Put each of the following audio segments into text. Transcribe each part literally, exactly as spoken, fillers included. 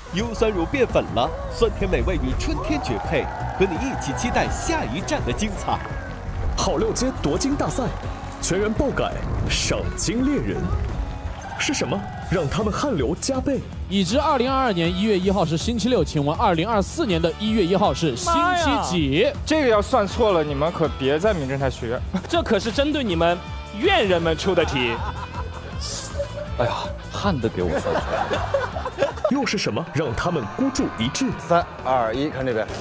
优酸乳变粉了，酸甜美味与春天绝配，和你一起期待下一站的精彩。 好六街夺金大赛，全员爆改，赏金猎人，是什么让他们汗流浃背？ 已知二零二二年一月一号是星期六，请问二零二四年的一月一号是星期几？ 这个要算错了，你们可别在名侦探学， 这可是针对你们院人们出的题。 哎呀，汗都给我算出来了。 又是什么让他们孤注一掷？ 三二一，看这边。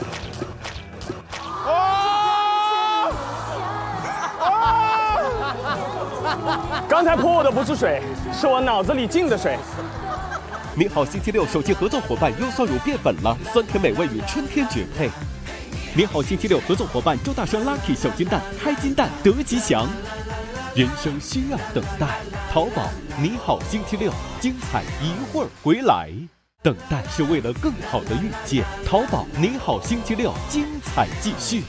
刚才泼我的不是水，是我脑子里进的水。 你好，星期六首席合作伙伴优酸乳变粉了，酸甜美味与春天绝配。你好，星期六合作伙伴周大生 Lucky 小金蛋开金蛋得吉祥。人生需要等待，淘宝你好星期六，精彩一会儿回来。等待是为了更好的遇见，淘宝你好星期六，精彩继续。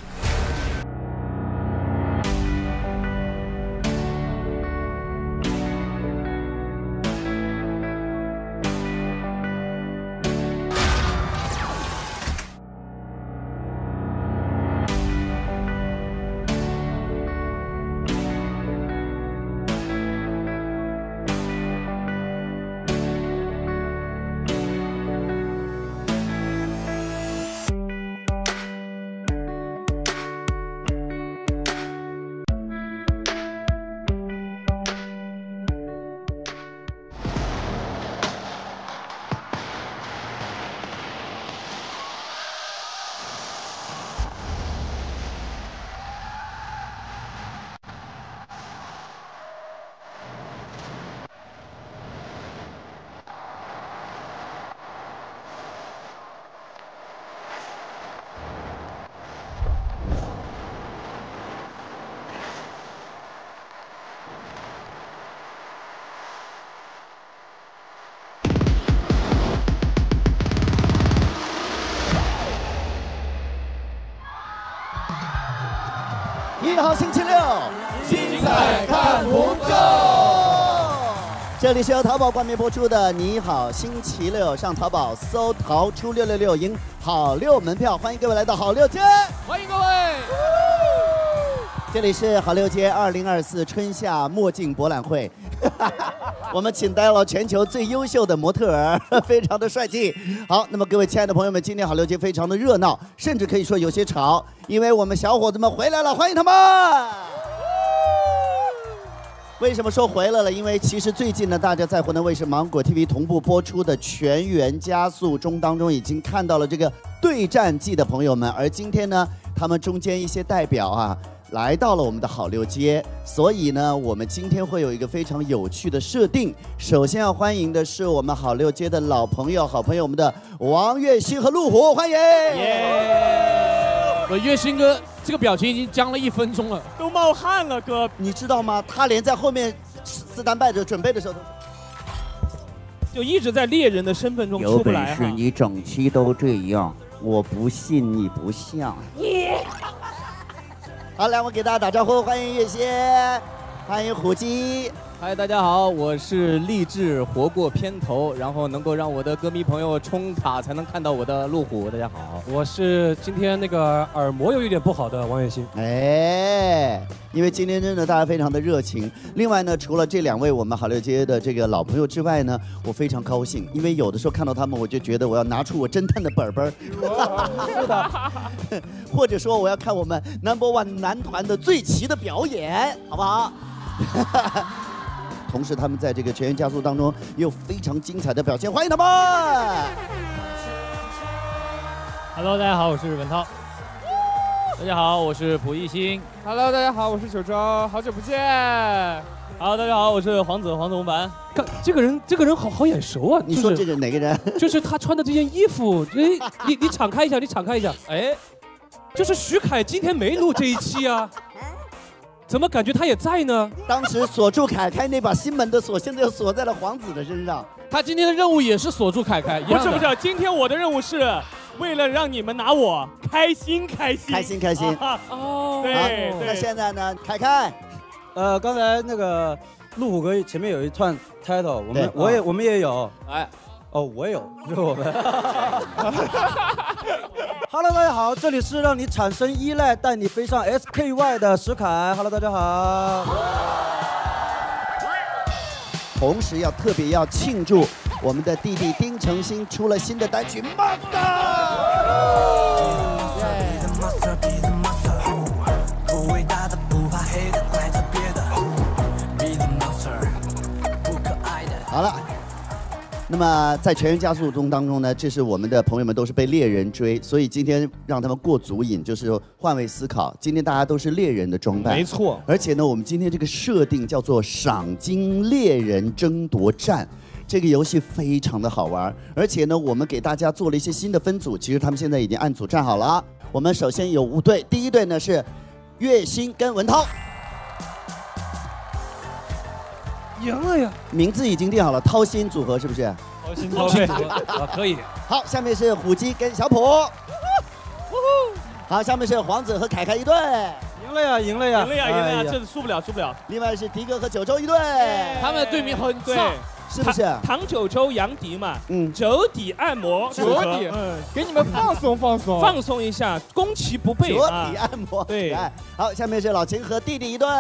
你好，星期六，精彩看不够。这里是由淘宝冠名播出的《你好星期六》，上淘宝搜“淘出六六六”赢好六门票，欢迎各位来到好六街， 欢迎各位。 这里是好六街二零二四春夏墨镜博览会。我们请到了全球最优秀的模特儿，非常的帅气。好，那么各位亲爱的朋友们，今天好六街非常的热闹，甚至可以说有些吵，因为我们小伙子们回来了，欢迎他们。为什么说回来了？因为其实最近呢，大家在湖南卫视芒果 T V 同步播出的《全员加速中》当中，已经看到了这个对战季的朋友们，而今天呢，他们中间一些代表啊。来到了我们的好六街，所以呢，我们今天会有一个非常有趣的设定。首先要欢迎的是我们好六街的老朋友、好朋友，我们的王栎鑫和陆虎，欢迎！ 耶！我栎鑫哥这个表情已经僵了一分钟了， 都冒汗了，哥。 你知道吗？他连在后面四单败者准备的时候都， 就一直在猎人的身份中出不来。 有本事你整期都这样，我不信你不像。 耶！好，来，我给大家打招呼，欢迎栎鑫，欢迎虎基。 嗨，大家好，我是励志活过片头，然后能够让我的歌迷朋友冲卡才能看到我的路虎。大家好， 我是今天那个耳膜有一点不好的王栎鑫。 哎，因为今天真的大家非常的热情。另外呢，除了这两位我们好六街的这个老朋友之外呢，我非常高兴，因为有的时候看到他们，我就觉得我要拿出我侦探的本本。是的，或者说我要看我们 Number One 男团的最齐的表演，好不好？同时，他们在这个全员加速当中也有非常精彩的表现，欢迎他们 ！Hello， 大家好，我是文涛。大家好，我是蒲熠星。 Hello， 大家好，我是九州，好久不见。 Hello， 大家好，我是黄子黄子红凡。 看这个人，这个人好好眼熟啊！ 你说这个哪个人？ 就是他穿的这件衣服，哎，你你敞开一下，你敞开一下，哎，就是徐凯今天没录这一期啊。怎么感觉他也在呢？ 当时锁住凯凯那把新门的锁，现在又锁在了黄子的身上。 他今天的任务也是锁住凯凯， 不是不是，今天我的任务是为了让你们拿我开心开心开心开心。 哦，对， 那现在呢，凯凯， 呃，刚才那个陆虎哥前面有一串 title， 我们我也我们也有，哎， 哦，我有，是我们。Hello， 大家好，这里是让你产生依赖，带你飞上 S K Y 的石凯。Hello， 大家好。 同时要特别要庆祝我们的弟弟丁程鑫出了新的单曲《Monster》。好了。那么在全员加速中当中呢，这是我们的朋友们都是被猎人追，所以今天让他们过足瘾，就是换位思考。今天大家都是猎人的装扮， 没错。 而且呢，我们今天这个设定叫做赏金猎人争夺战。这个游戏非常的好玩，而且呢，我们给大家做了一些新的分组，其实他们现在已经按组站好了。我们首先有五队，第一队呢是月薪跟文涛。 赢了呀！ 名字已经定好了，掏心组合是不是？ 掏心掏肺啊，可以。 好，下面是虎鸡跟小普。好，下面是黄子和凯凯一队。 赢了呀，赢了呀， 赢了呀，赢了呀，这次输不了，输不了。 另外是迪哥和九州一队， 他们的队名很对， 是不是？ 唐九州、杨迪嘛， 嗯， 折抵按摩， 折抵，嗯，给你们放松放松， 放松一下，攻其不备折抵按摩， 对。 好，下面是老秦和弟弟一队。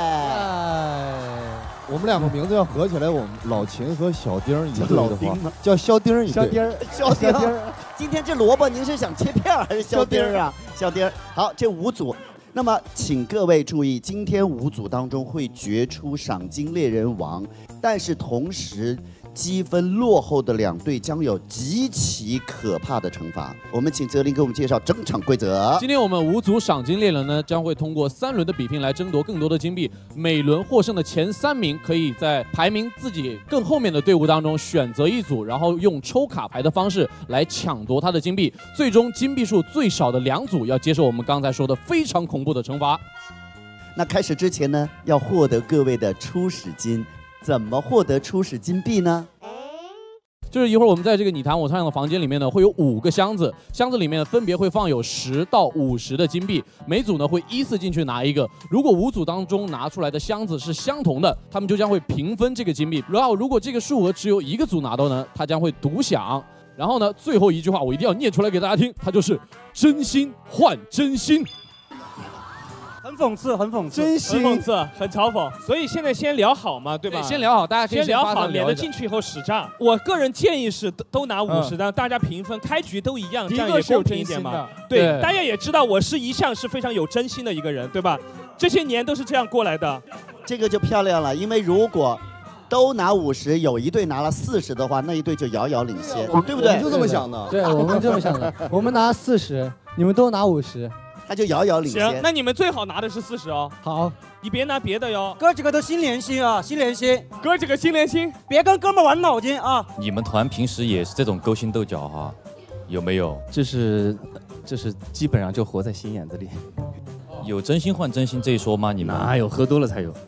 我们两个名字要合起来，我们老秦和小丁一队的话， 叫肖丁一队。 肖丁，肖丁。今天这萝卜您是想切片还是肖丁啊？肖丁。好，这五组。那么，请各位注意，今天五组当中会决出赏金猎人王，但是同时积分落后的两队将有极其可怕的惩罚。我们请泽林给我们介绍整场规则。 今天我们五组赏金猎人呢，将会通过三轮的比拼来争夺更多的金币。每轮获胜的前三名可以在排名自己更后面的队伍当中选择一组，然后用抽卡牌的方式来抢夺他的金币。最终金币数最少的两组要接受我们刚才说的非常恐怖的惩罚。 那开始之前呢，要获得各位的初始金。怎么获得初始金币呢？ 就是一会儿我们在这个你谈我唱的房间里面呢，会有五个箱子，箱子里面分别会放有十到五十的金币，每组呢会依次进去拿一个。如果五组当中拿出来的箱子是相同的，他们就将会平分这个金币。然后如果这个数额只有一个组拿到呢，他将会独享。然后呢，最后一句话我一定要念出来给大家听，它就是真心换真心。 很讽刺，很讽刺， 真心，很讽刺，很嘲讽。所以现在先聊好嘛，对吧？ 对，先聊好，大家可以先聊好， 先免得进去以后使诈。我个人建议是都都拿五十，让大家平分，开局都一样，这样也公平一点嘛。对，大家也知道我是一向是非常有真心的一个人，对吧？这些年都是这样过来的。 这个就漂亮了，因为如果都拿五十，有一队拿了四十的话，那一队就遥遥领先，对不对？ 就这么想的。 对，我们这么想的。我们拿四十，你们都拿五十。 他就遥遥领先。 行，那你们最好拿的是四十哦。 好， 你别拿别的哟。 哥几个都心连心啊，心连心。 哥几个心连心， 别跟哥们玩脑筋啊。 你们团平时也是这种勾心斗角哈，有没有？ 这是，这是基本上就活在心眼子里。 有真心换真心这一说吗？你们哪有？喝多了才有。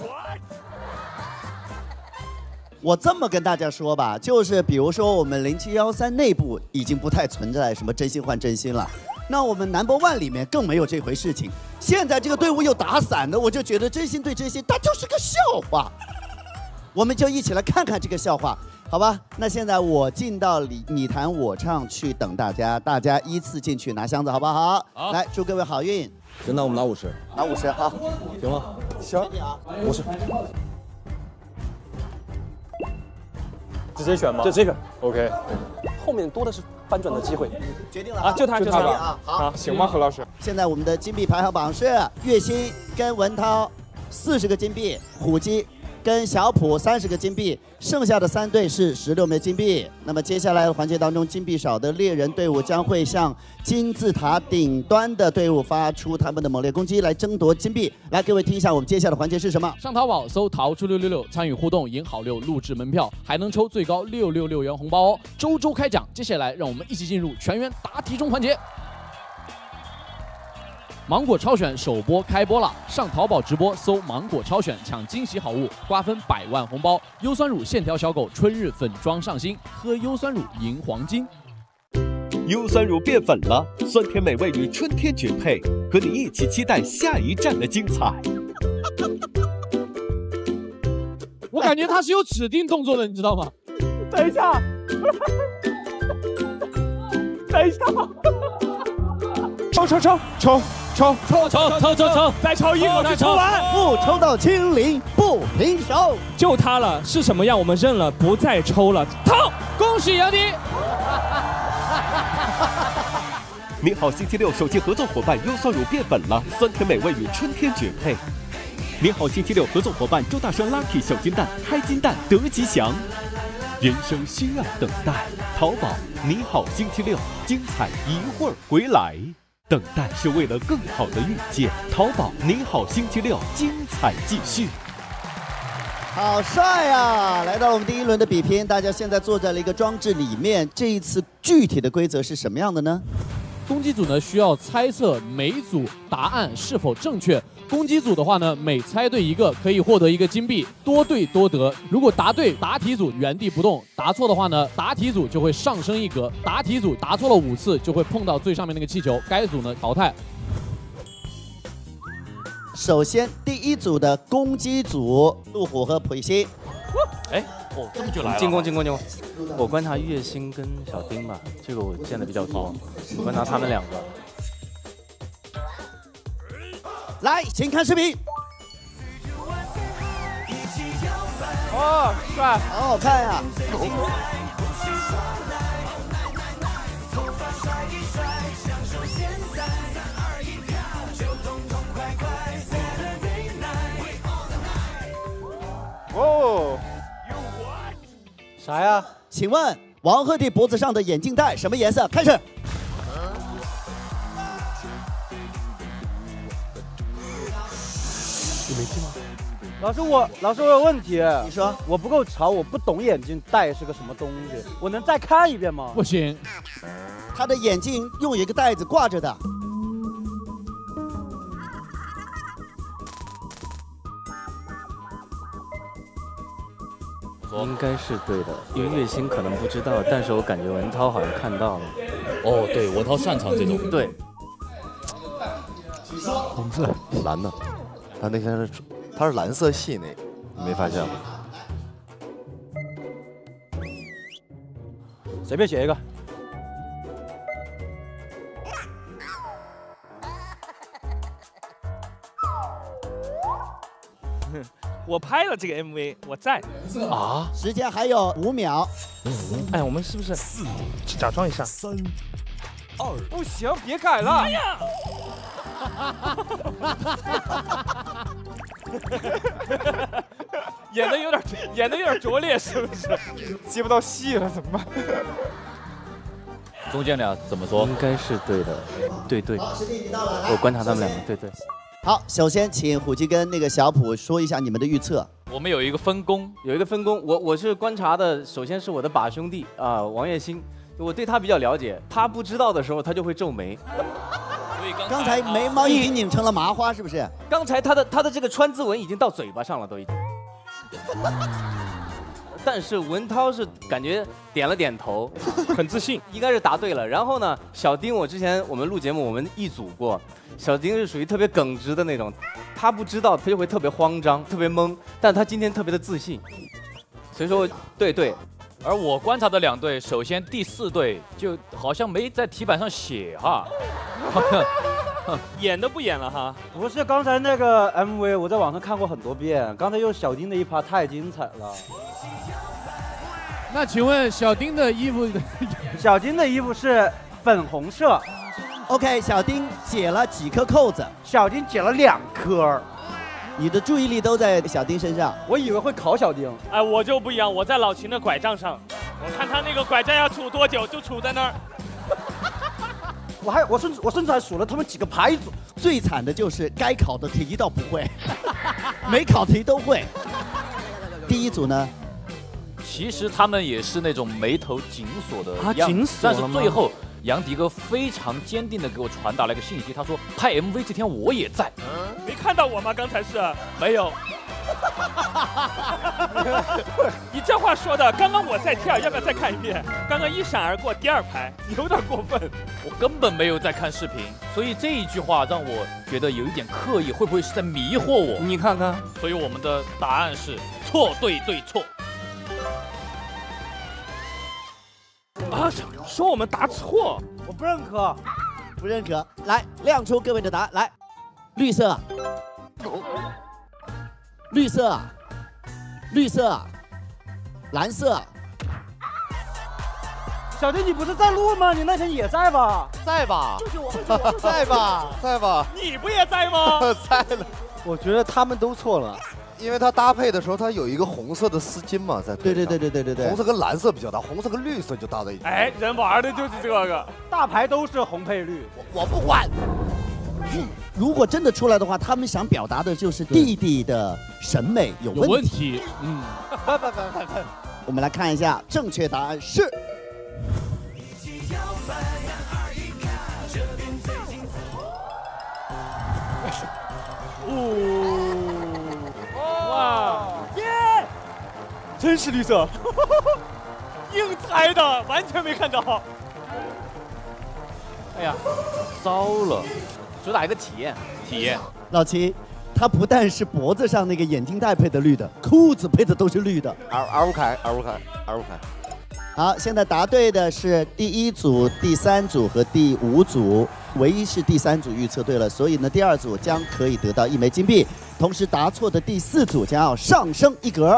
我这么跟大家说吧，就是比如说我们零七幺三内部已经不太存在什么真心换真心了。那我们 number one 里面更没有这回事情。现在这个队伍又打散的，我就觉得真心对真心，它就是个笑话。我们就一起来看看这个笑话，好吧？那现在我进到你你弹我唱去等大家，大家依次进去拿箱子，好不好？好，来祝各位好运。 行，那我们拿五十， 拿五十，好， 行吗？ 行， 五十。 直接选吗？就这个 ，OK。后面多的是翻转的机会。 决定了啊，就他， 就他吧。 啊，好， 行吗，何老师？ 现在我们的金币排行榜是月薪跟文涛四十个金币，虎鸡跟小普三十个金币，剩下的三队是十六枚金币。那么接下来的环节当中，金币少的猎人队伍将会向金字塔顶端的队伍发出他们的猛烈攻击，来争夺金币。来，各位听一下，我们接下来的环节是什么？ 上淘宝搜淘出六六六，参与互动，赢好六录制门票，还能抽最高六六六元红包哦！周周开奖。接下来，让我们一起进入全员答题中环节。芒果超选首播开播了，上淘宝直播搜芒果超选抢惊喜好物，瓜分百万红包。优酸乳线条小狗春日粉妆上新，喝优酸乳赢黄金。 优酸乳变粉了，酸甜美味与春天绝配，和你一起期待下一站的精彩。 我感觉他是有指定动作的，你知道吗？ 等一下， 等一下，抽抽抽抽抽抽抽抽抽抽， 再抽一口气抽完， 不抽到清零不平手， 就他了，是什么样我们认了，不再抽了，抽！ 恭喜杨迪。 你好星期六手机合作伙伴优酸乳变粉了，酸甜美味与春天绝配。你好星期六合作伙伴周大生 Lucky 小金蛋开金蛋得吉祥。人生需要等待，淘宝你好星期六精彩一会儿回来。等待是为了更好的遇见，淘宝你好星期六精彩继续。 好帅啊！来到了我们第一轮的比拼，大家现在坐在了一个装置里面。这一次具体的规则是什么样的呢？ 攻击组呢需要猜测每组答案是否正确。攻击组的话呢，每猜对一个可以获得一个金币，多对多得。如果答对，答题组原地不动；答错的话呢，答题组就会上升一格。答题组答错了五次，就会碰到最上面那个气球，该组呢淘汰。 首先，第一组的攻击组，陆虎和普希。 哎，哦，这么就来了。进攻，进攻，进攻！我观察月星跟小丁吧，这个我见的比较多。我观察他们两个。 来，请看视频。 哦，帅， 好好看呀！ 哦， 啥呀？请问王鹤棣脖子上的眼镜带什么颜色？开始。 你没听吗？ 老师，我老师我有问题。 你说， 我不够潮，我不懂眼镜带是个什么东西，我能再看一遍吗？ 不行， 他的眼镜用一个带子挂着的。 应该是对的，因为月星可能不知道，但是我感觉文涛好像看到了。哦，对，文涛擅长这种。对。 红色、蓝的，他那天是他是蓝色系那个，你没发现吗？ 随便选一个。 我拍了这个 M V， 我在。 啊，时间还有五秒。 哎，我们是不是四？假装一下。 三、二， 不行，别改了。哎呀！ 演的有点，演的有点拙劣，是不是？ 接不到戏了，怎么办？ 中间俩怎么说？应该是对的，对对。我观察他们两个，对对。 好，首先请虎基跟那个小普说一下你们的预测。 我们有一个分工， 有一个分工。我我是观察的，首先是我的把兄弟啊、呃，王栎鑫，我对他比较了解。他不知道的时候，他就会皱眉。 所以刚刚才眉毛已经拧成了麻花，是不是？ 刚才他的他的这个川字纹已经到嘴巴上了，都已经。但是文涛是感觉点了点头， 很自信， 应该是答对了。然后呢，小丁，我之前我们录节目我们一组过，小丁是属于特别耿直的那种，他不知道他就会特别慌张，特别懵，但他今天特别的自信，所以说对对。 而我观察的两队，首先第四队就好像没在题板上写哈， 演都不演了哈。 不是，刚才那个 M V 我在网上看过很多遍，刚才用小丁的一趴太精彩了。 那请问小丁的衣服， 小丁的衣服是粉红色。 OK， 小丁解了几颗扣子？ 小丁解了两颗。 你的注意力都在小丁身上， 我以为会考小丁。 哎，我就不一样，我在老秦的拐杖上，我看他那个拐杖要杵多久，就杵在那儿。 我还我甚至我甚至还数了他们几个牌组。 最惨的就是该考的题倒不会，没考题都会。第一组呢？ 其实他们也是那种眉头紧锁的啊，紧锁但是最后杨迪哥非常坚定的给我传达了一个信息，他说拍 M V 这天我也在。 没看到我吗？刚才是没有。你这话说的，刚刚我在跳，要不要再看一遍？刚刚一闪而过，第二排，有点过分。 我根本没有在看视频，所以这一句话让我觉得有一点刻意，会不会是在迷惑我？ 你看看， 所以我们的答案是错对对错。 啊，说我们答错， 我不认可， 不认可。来，亮出各位的答案。来，绿色，绿色，绿色，蓝色。 小弟，你不是在录吗？你那天也在吧？ 在吧？ 救救我！救救我！ 在吧？在吧？ 你不也在吗？ 在了。 我觉得他们都错了， 因为它搭配的时候，它有一个红色的丝巾嘛，在对对对对对对对， 红色跟蓝色比较搭，红色跟绿色就搭在一起。 哎，人玩的就是这个， 大牌都是红配绿， 我我不管。如果真的出来的话，他们想表达的就是弟弟的审美有问题。 有问题，嗯。 不不不不不，我们来看一下，正确答案是。 哦，哇，耶！真是绿色，硬猜的，完全没看着。 哎呀，糟了，主打一个体验，体验。 老齐，他不但是脖子上那个眼镜带配的绿的，裤子配的都是绿的。 尔尔乌凯，尔乌凯，尔乌凯。 好，现在答对的是第一组、第三组和第五组，唯一是第三组预测对了，所以呢，第二组将可以得到一枚金币，同时答错的第四组将要上升一格。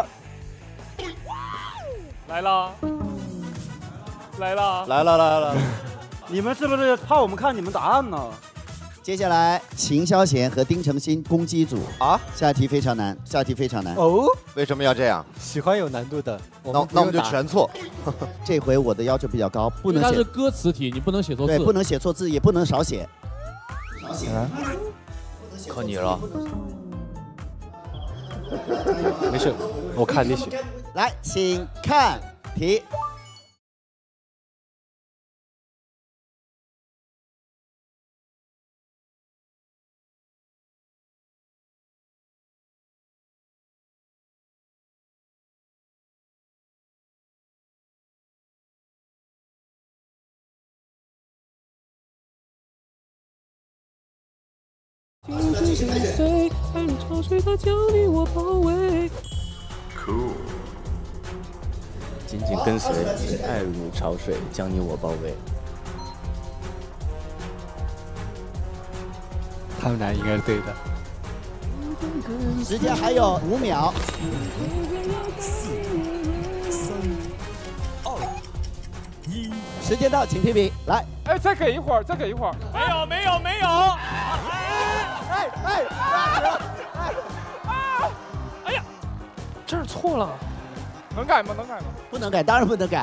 来了，来了， 来了来了， 你们是不是怕我们看你们答案呢？ 接下来，秦霄贤和丁程鑫攻击组啊，下题非常难，下题非常难哦。 为什么要这样？ 喜欢有难度的， 那那我们就全错。 这回我的要求比较高，不能写。 它是歌词题，你不能写错字。 对，不能写错字，也不能少写。少写。 靠你了。 没事，我看你写。 来，请看题。 紧紧跟随，爱如潮水，它将你我包围。 Cool。紧紧跟随，爱如潮水，将你我包围。 他们俩应该是对的。 时间还有五秒。 四、三、二、一。 时间到，请评比。来。 哎，再给一会儿，再给一会儿。 没有，没有，没有。 哎哎哎哎！哎呀，这儿错了， 能改吗？能改吗？ 不能改，当然不能改。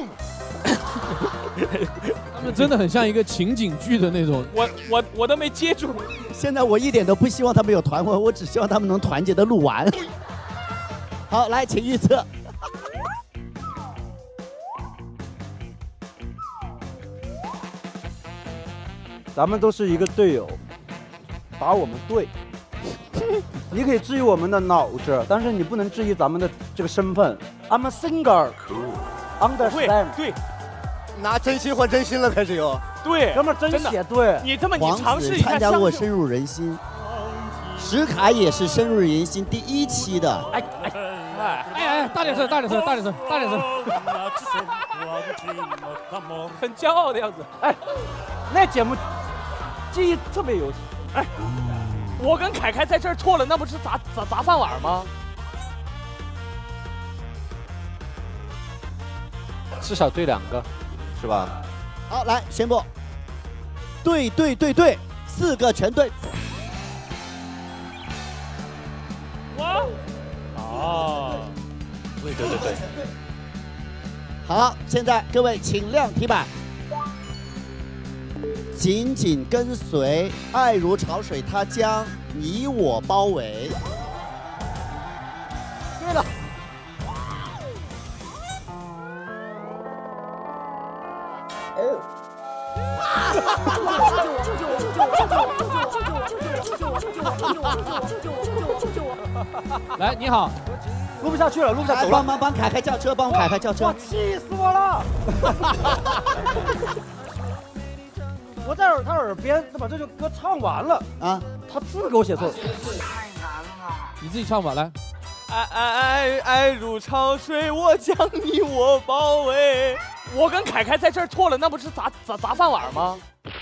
他们真的很像一个情景剧的那种。 我我我都没接住。 现在我一点都不希望他们有团婚，我只希望他们能团结的录完。好，来，请预测。 咱们都是一个队友。把我们对，你可以质疑我们的脑子，但是你不能质疑咱们的这个身份。I'm a singer，understand？ 对， 拿真心换真心了，开始有。 对， 哥们真写对。 你这么你尝试一下。参加过《深入人心》，石凯也是《深入人心》第一期的。 哎哎哎哎哎，大点声，大点声，大点声，大点声。 很骄傲的样子。 哎，那节目。记忆特别犹新。 哎，我跟凯凯在这儿错了，那不是砸砸砸饭碗吗？ 至少对两个， 是吧？ 好，来宣布，对对对对，四个全对。 哇！ 哦，对对对对。 好，现在各位请亮题板。紧紧跟随，爱如潮水，它将你我包围。对了。哦。 来，你好。 录不下去了，录不下去了。 帮帮帮凯凯叫车，帮凯凯叫车。 我气死我了！我在耳他耳边把这首歌唱完了啊，他字给我写错了。 你自己唱吧，来。 爱爱爱爱如潮水，我将你我包围。 我跟凯凯在这儿错了，那不是砸砸砸饭碗吗？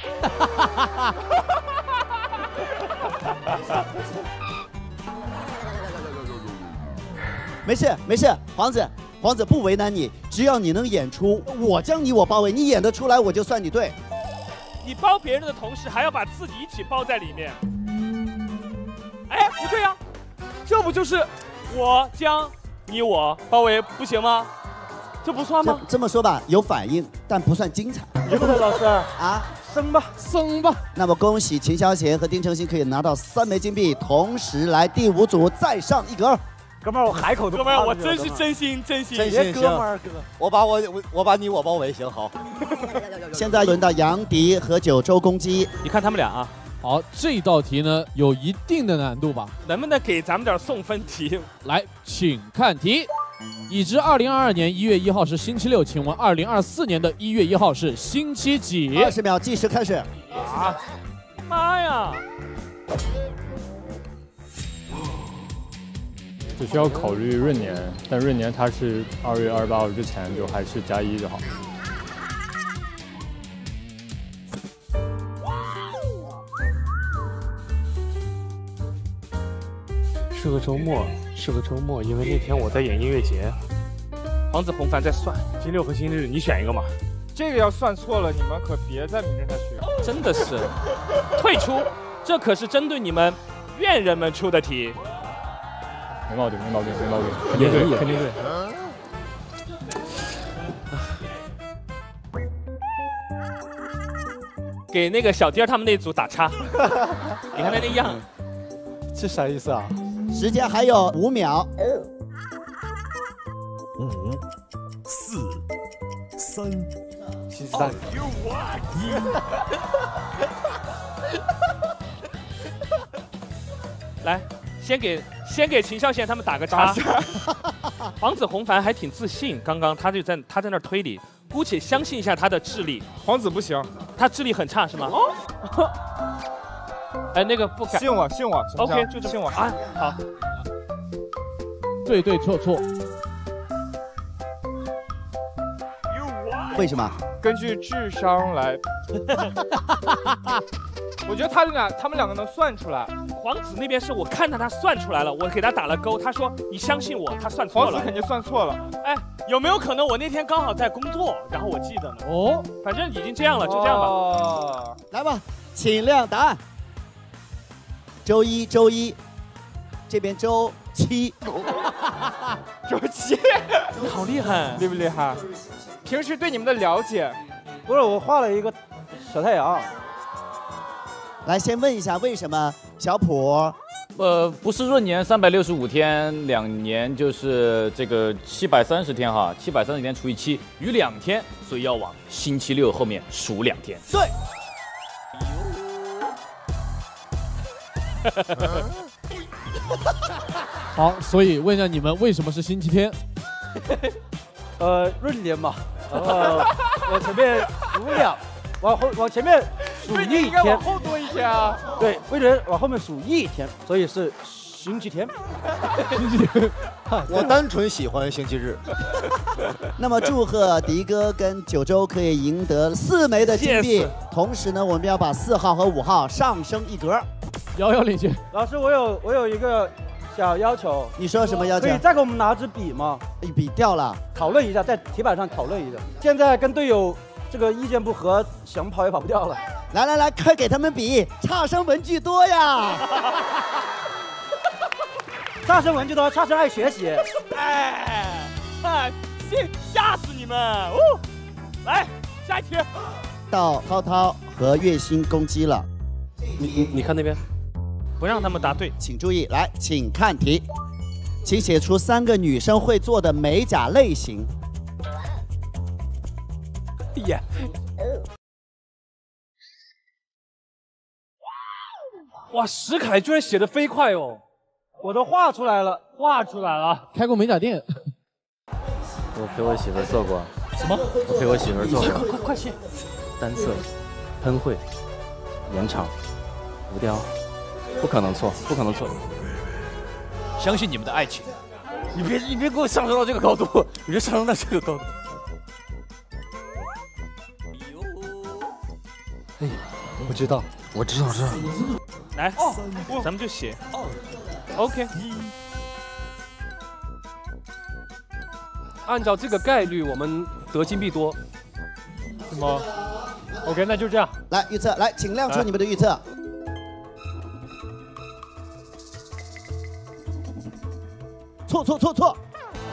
没事没事，皇子皇子不为难你，只要你能演出我将你我包围，你演得出来我就算你对。 你包别人的同时，还要把自己一起包在里面。哎，不对呀、啊，这不就是我将你我包围不行吗？这不算吗？ 这, 这么说吧，有反应，但不算精彩。 对不对，老师？ 啊， 升吧， 升吧。 那么恭喜秦霄贤和丁程鑫可以拿到三枚金币，同时来第五组再上一格。 哥们儿，我海口都哥们儿，我真是真心真心。 真心哥们儿哥， 我把我我我把你我包围，行好。 现在轮到杨迪和九州攻击， 你看他们俩啊。 好，这道题呢有一定的难度吧？ 能不能给咱们点送分题？ 来，请看题。已知二零二二年一月一号是星期六，请问二零二四年的一月一号是星期几？ 二十秒计时开始。 啊！妈呀！ 只需要考虑闰年，但闰年它是二月二十八号之前，就还是加一就好。 是个周末，是个周末，因为那天我在演音乐节。 皇子红帆在算星期六和星期日，你选一个嘛。这个要算错了，你们可别再明着下去了。 真的是，退出，这可是针对你们院人们出的题。 没毛病，没毛病，没毛病，肯定对，肯定对。 给那个小丁儿他们那组打叉，你看他那样， 这啥意思啊？ 时间还有五秒。 五、四、三、 星期三。 一。 来，先给先给秦霄贤他们打个叉。皇子红帆还挺自信，刚刚他就在他在那儿推理，姑且相信一下他的智力。 皇子不行， 他智力很差是吗？哦。哎，那个不改。 信我，信我。 OK， 就信我啊。好。 对对错错。 为什么？ 根据智商来。我觉得他们俩，他们两个能算出来。 皇子那边是我看到他算出来了，我给他打了勾，他说你相信我，他算错了。 皇子肯定算错了。 哎，有没有可能我那天刚好在工作，然后我记得呢？哦，反正已经这样了，就这样吧。 哦、来吧，请亮答案。周一，周一，这边周七。 周七， 你好厉害， 厉不厉害？平时对你们的了解， 不是我画了一个小太阳。 来，先问一下，为什么小普？ 呃，不是闰年三百六十五天，两年就是这个七百三十天哈，七百三十天除以七，余两天，所以要往星期六后面数两天。 对。 好，所以问一下你们，为什么是星期天？ 呃，闰年嘛，然后往前面数两，往后往前面数一天， 应该往后多一天啊。 对，闰年往后面数一天，所以是星期天。 星期天， 我单纯喜欢星期日。 那么祝贺迪哥跟九州可以赢得四枚的金币， yes. 同时呢，我们要把四号和五号上升一格。 遥遥领先。 老师，我有我有一个小要求。 你说什么要求？ 可以再给我们拿支笔吗？ 笔掉了， 讨论一下，在题板上讨论一下。现在跟队友这个意见不合，想跑也跑不掉了。 来来来，快给他们笔，差生文具多呀！ 差生文具多，差生爱学习。 哎，哎，吓死你们！哦，来下一题。 到涛涛和月星攻击了。 你你你看那边。 不让他们答对， 请注意，来，请看题，请写出三个女生会做的美甲类型。 耶！哇，石凯居然写的飞快哦！ 我都画出来了， 画出来了。 开过美甲店。 我陪我媳妇做过。 什么？ 我陪我媳妇做过。 快快快写！ 单色、喷绘、延长、浮雕。不可能错，不可能错。 相信你们的爱情。 你别，你别给我上升到这个高度，你别上升到这个高度。 哎，我知道， 我知道，知道。 来，咱们就写。OK。 按照这个概率，我们得金币多。 是吗 ？OK， 那就这样。 来预测，来，请亮出你们的预测。错错错错！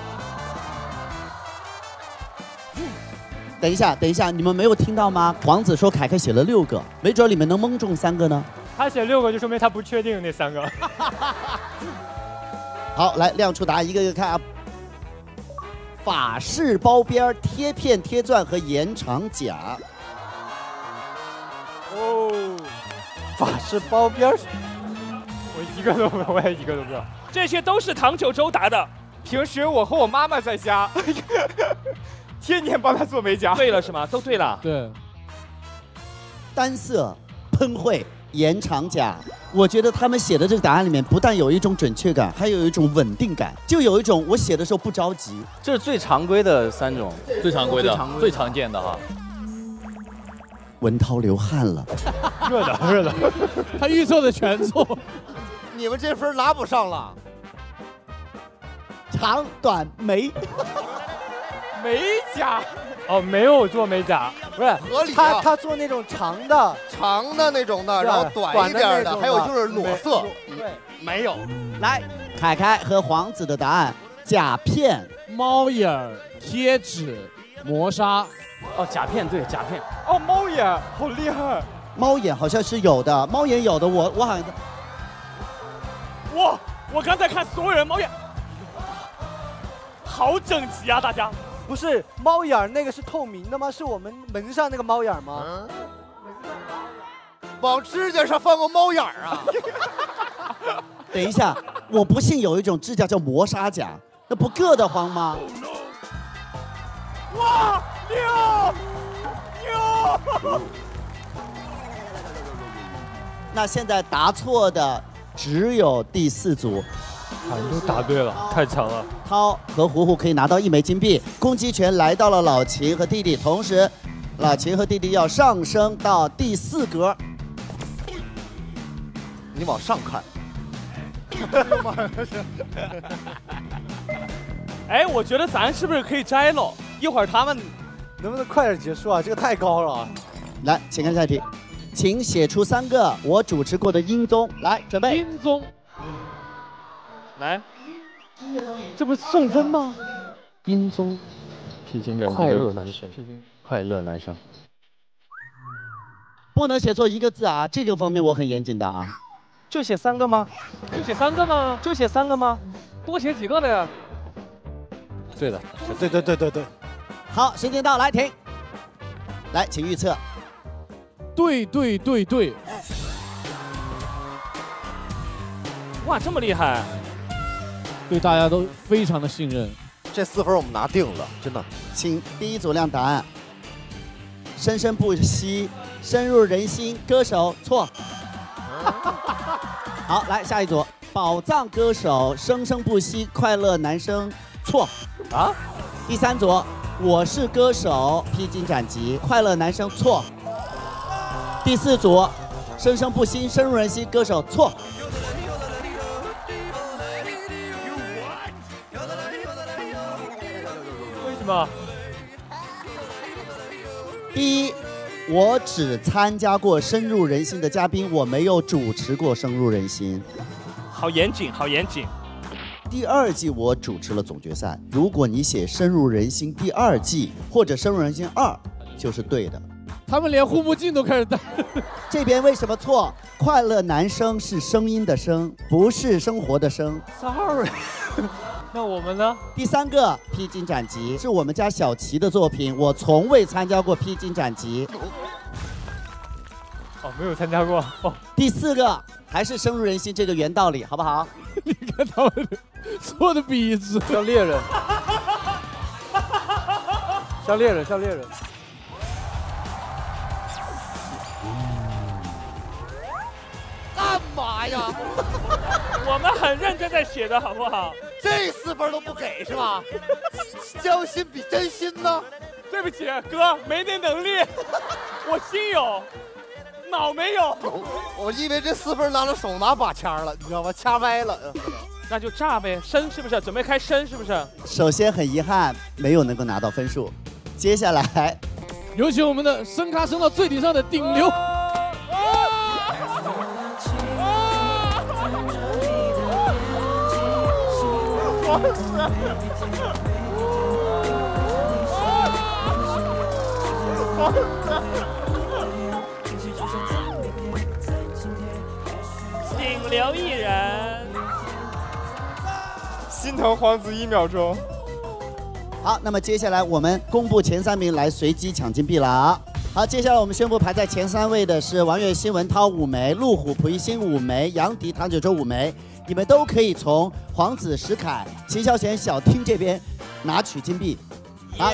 等一下，等一下，你们没有听到吗？皇子说凯凯写了六个，没准你们能蒙中三个呢。 他写六个，就说明他不确定那三个。 好，来亮出答案，一个一个看啊。法式包边、贴片、贴钻和延长甲。 哦， 法式包边， 我一个都不，我也一个都不知道。 这些都是唐九洲答的。 平时我和我妈妈在家，天天帮她做美甲。 对了是吗？都对了。 对。 单色、喷绘、延长甲，我觉得他们写的这个答案里面，不但有一种准确感，还有一种稳定感，就有一种我写的时候不着急。 这是最常规的三种， 最常规的、最常见的哈。 文涛流汗了， 热的热的， 他预测的全错。 你们这分拿不上了。 长短眉， 美甲。 哦，没有做美甲， 不是合理、啊。 他他做那种长的， 长的那种的，然后短一点的，还有就是裸色。 对， 没有。 来，凯凯和皇子的答案：甲片、 猫眼儿、贴纸、磨砂。 哦，甲片对，甲片。 哦，猫眼好厉害。 猫眼好像是有的，猫眼有的，我我好像。 哇！我刚才看所有人猫眼，好整齐啊，大家。 不是猫眼那个是透明的吗？是我们门上那个猫眼吗？嗯、 往指甲上放个猫眼啊！ 等一下，我不信有一种指甲叫磨砂甲，那不硌得慌吗？ 哇，牛牛！ 那现在答错的只有第四组。 啊，你都答对了，太强了！ 涛和虎虎可以拿到一枚金币，攻击权来到了老秦和弟弟，同时，老秦和弟弟要上升到第四格。 你往上看。 哎，我觉得咱是不是可以摘了？一会儿他们能不能快点结束啊？这个太高了。 来，请看下一题，请写出三个我主持过的音综。来，准备。 音综。 来， 这不是送分吗？ 音综， 披荆斩棘， 快乐男生， 快乐男生， 不能写错一个字啊！这个方面我很严谨的啊。 就写三个吗？ 就写三个吗？ 就写三个吗？ 多写几个的呀？ 对的， 对对对对对。 好，时间到，来停。来，请预测。 对对对对。 哇，这么厉害！ 对大家都非常的信任， 这四分我们拿定了，真的。 请第一组亮答案。生生不息，深入人心，歌手错。好，来下一组，宝藏歌手，生生不息，快乐男生错。啊？第三组，我是歌手，披荆斩棘，快乐男生错。第四组，生生不息，深入人心，歌手错。 为什么？ 第一，我只参加过深入人心的嘉宾，我没有主持过深入人心。 好严谨，好严谨。 第二季我主持了总决赛，如果你写深入人心第二季或者深入人心二，就是对的。 他们连护目镜都开始戴。 这边为什么错？快乐男生是声音的声，不是生活的生。 Sorry。那我们呢？ 第三个披荆斩棘是我们家小齐的作品，我从未参加过披荆斩棘。 哦，没有参加过。哦。 第四个还是深入人心这个原道理，好不好？ 你看他们做的笔直， 像猎人，像猎人，像猎人。 干嘛呀？ 我们很认真在写的好不好？ 这四分都不给是吧？将心比真心呢？ 对不起，哥，没那能力，我心有。 脑没有。 我以为这四分拿着手拿把掐了，你知道吗？掐歪了。 那就炸呗，升是不是？准备开升是不是？ 首先很遗憾，没有能够拿到分数。接下来， 有请我们的升咖升到最顶上的顶流。 顶流一人。 心疼皇子一秒钟。 好，那么接下来我们公布前三名来随机抢金币了啊！好，接下来我们宣布排在前三位的是王栎鑫、文涛五枚，陆虎、蒲熠星五枚，杨迪、唐九洲五枚。你们都可以从皇子、石凯、秦霄贤、小丁这边拿取金币。好。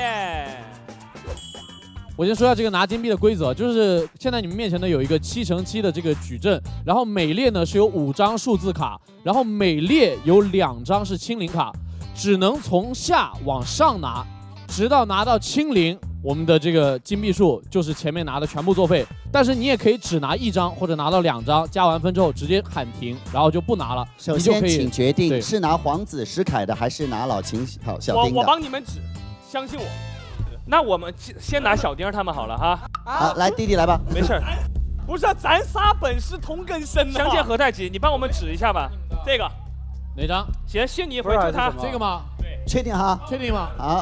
我先说一下这个拿金币的规则，就是现在你们面前呢有一个七乘七的这个矩阵，然后每列呢是有五张数字卡，然后每列有两张是清零卡，只能从下往上拿，直到拿到清零，我们的这个金币数就是前面拿的全部作废。但是你也可以只拿一张或者拿到两张，加完分之后直接喊停，然后就不拿了。 首先，请决定是拿皇子、石凯的，还是拿老秦、小小丁的。 我我帮你们指，相信我。那我们先拿小丁他们好了哈。 好，来弟弟来吧。 没事儿。 不是，咱仨本是同根生的。 相见何太急，你帮我们指一下吧。这个哪张？ 行，信你一回，就他这个吗？ 对， 确定哈？ 确定吗？ 好。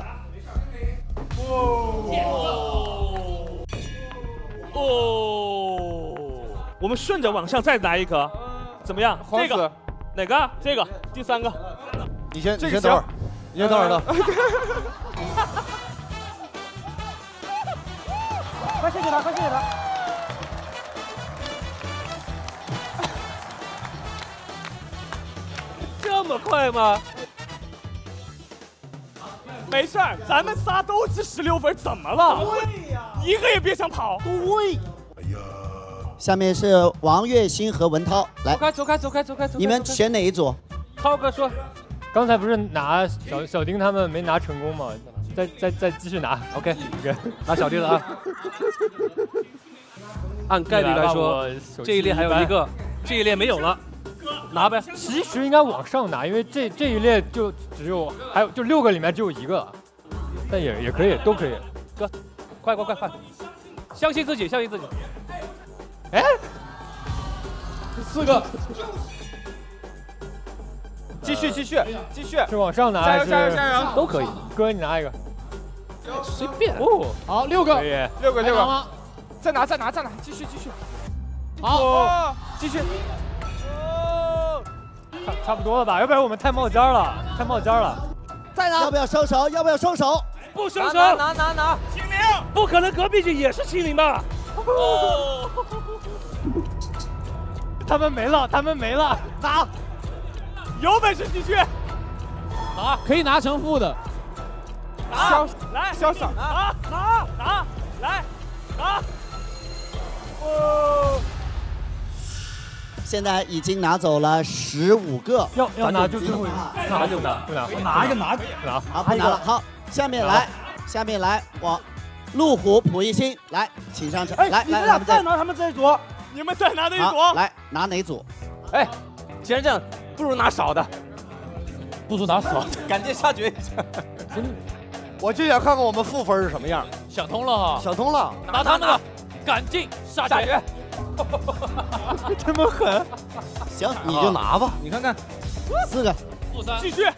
哦哦，我们顺着往上再来一个，怎么样？这个哪个？这个第三个。 你先，你先等会儿，你先等会儿的。 快谢谢他，快谢谢他。 这么快吗？ 没事儿，咱们仨都是十六分，怎么了？对呀，一个也别想跑。 对。下面是王栎鑫和文涛，来， 走开，走开，走开，走开，走开。 你们选哪一组？ 涛哥说， 刚才不是拿小小丁他们没拿成功吗？再再再继续拿 ，OK， 拿小丁了啊。按概率来说，这一列还有一个，这一列没有了，拿呗。 其实应该往上拿，因为这这一列就只有还有就六个里面只有一个，但也也可以，都可以。 哥，快快快快，相信自己，相信自己。 哎， 四个。 继续继续继续， 是往上拿加油还是加油加油， 都可以。哥，你拿一个。 随便哦， 好，六个， 六个六个吗？ 再拿再拿再拿，继续继续。 好， 继续。 差差不多了吧？要不然我们太冒尖了，太冒尖了。 再拿，要不要收手？要不要收手？ 不收手！ 拿拿拿拿，清零！不可能，隔壁局也是清零吧？ 哦，他们没了，他们没了， 拿！有本事继续。 拿，可以拿成负的。 潇来， 潇洒， 拿拿拿，来拿。哦。 现在已经拿走了十五个， 要要拿就最后一个，拿就拿，不拿， 拿一个拿拿， 好，不拿了。好，下面来，下面来，我陆虎、蒲熠星来，请上车。 哎， 来来， 你们俩再拿他们这一组， 你们再拿这一组。 来拿哪组？ 哎，既然这样，不如拿少的， 不如拿少的， 赶紧下决一下。 我就想看看我们负分是什么样。 想通了哈， 想通了， 拿他们的，赶尽杀绝。 这么狠， 行，你就拿吧。 你看看， 四个， 负三， 继续。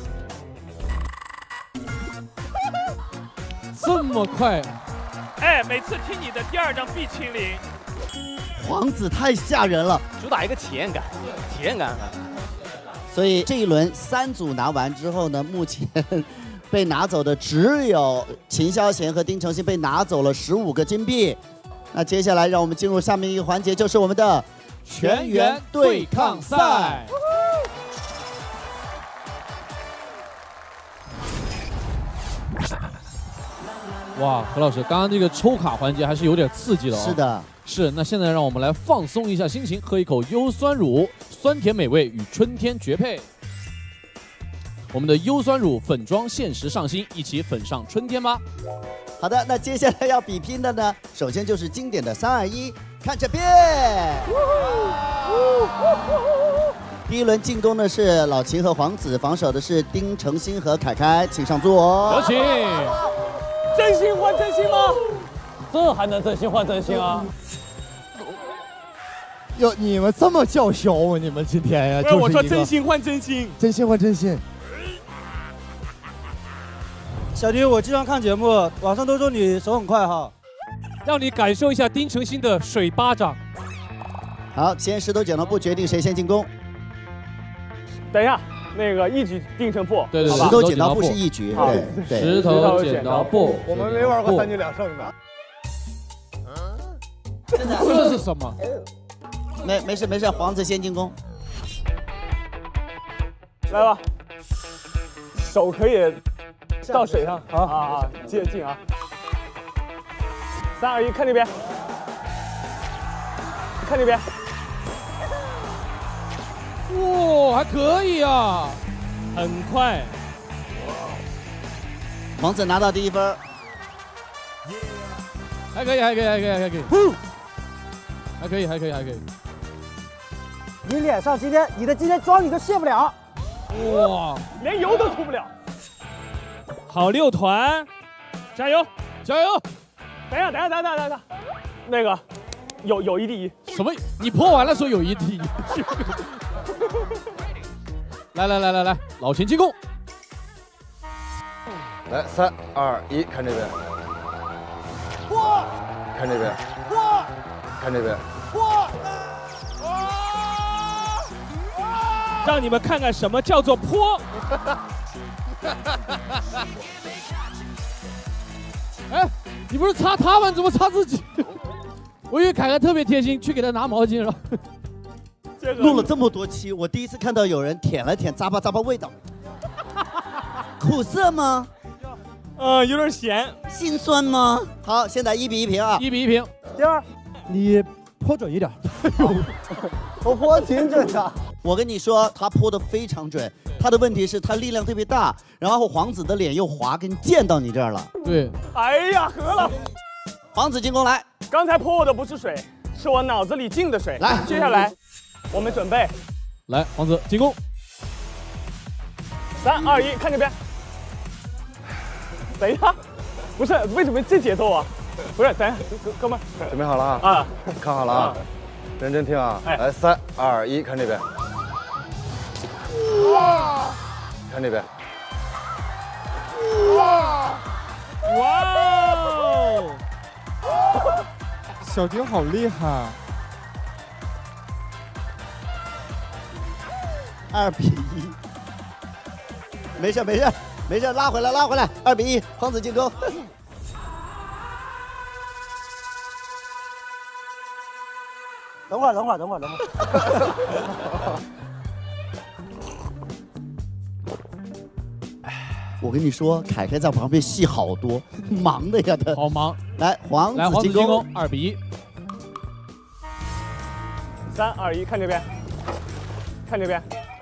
这么快？ 哎，每次听你的第二张必清零。 皇子太吓人了， 主打一个体验感，体验感。 所以这一轮三组拿完之后呢，目前被拿走的只有秦霄贤和丁程鑫，被拿走了十五个金币。那接下来让我们进入下面一个环节，就是我们的全员对抗赛。 哇，何老师，刚刚这个抽卡环节还是有点刺激的哦。 是的， 是。那现在让我们来放松一下心情，喝一口优酸乳，酸甜美味与春天绝配。我们的优酸乳粉妆限时上新，一起粉上春天吧。 好的，那接下来要比拼的呢，首先就是经典的三二一， 看这边。第一轮进攻的是老秦和黄子，防守的是丁程鑫和凯凯，请上座。 有请。 真心换真心吗？ 这还能真心换真心啊？ 哟，你们这么叫嚣啊？你们今天呀？就是我说真心换真心， 真心换真心。 小丁，我经常看节目，网上都说你手很快哈， 让你感受一下丁程鑫的水巴掌。 好，先石头剪刀布决定谁先进攻。 等一下，那个一局定胜负。 对对， 石头剪刀布是一局。对对。 石头剪刀布。 我们没玩过三局两胜的。 这是什么？ 没没事没事，黄子先进攻。 来吧，手可以到水上。啊啊啊！接近啊！三二一，看这边，看这边。 哇，还可以啊， 很快。 黄子拿到第一分， 还可以，还可以，还可以，还可以，还可以，还可以，还可以。 你脸上今天你的今天妆你都卸不了， 哇， 连油都出不了。 好六团，加油， 加油！ 等一下，等一下，等一下，等一下，那个友友谊第一。 什么？你破完了说友谊第一？来来来来来，老秦进攻。 来，三二一，看这边。 哇！ 看这边。 哇！ 看这边。 哇！ 让你们看看什么叫做泼。 哎，你不是擦他吗？你怎么擦自己？我以为凯凯特别贴心，去给他拿毛巾了。 录了这么多期，我第一次看到有人舔了舔，咂吧咂吧味道。苦涩吗？ 呃，有点咸。 心酸吗？好，现在一比一平啊， 一比一平。 第二，你泼准一点。 我泼挺准的。 我跟你说，他泼的非常准。他的问题是，他力量特别大，然后黄子的脸又滑，跟溅到你这儿了。 对。 哎呀，合了。 黄子进攻来。 刚才泼我的不是水，是我脑子里进的水。 来， 接下来我们准备。 来，黄子进攻。 三二一，看这边。等一下，不是为什么这节奏啊？不是，等一下，哥哥们， 准备好了啊！ 啊， 看好了啊！认真听啊！来，三二一，看这边。 哇！ 看这边。 哇！ 哇哦！ 小丁好厉害！ 二比一。没事没事没事，拉回来拉回来，二比一，黄子进攻。 等会儿等会儿等会儿等会儿。 我跟你说，凯凯在旁边戏好多，忙的呀他。 好忙。 来，黄来， 子黄子进攻， 二比一。 三二一，看这边，看这边。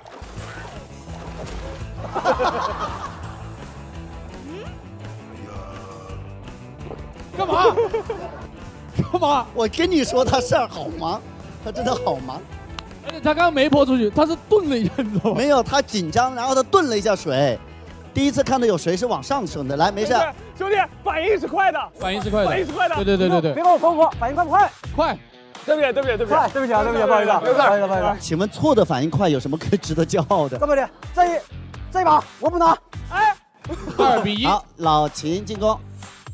干嘛？干嘛？ 我跟你说，他事儿好忙，他真的好忙。 而且他刚刚没泼出去，他是顿了一下，你知道吗？ 没有，他紧张，然后他顿了一下水。第一次看到有水是往上升的，来，没事。 兄弟，反应是快的， 反应是快的， 反应是快的。 对对对对对。 别跟我疯狂，反应快不快？ 快。 对不对？对不对？对不对？ 对不起啊，对不起，不好意思，不好意思，不好意思。 请问错的反应快有什么可值得骄傲的？ 这么的，这一这一把我不拿。 哎， 二比一。 好，老秦进攻。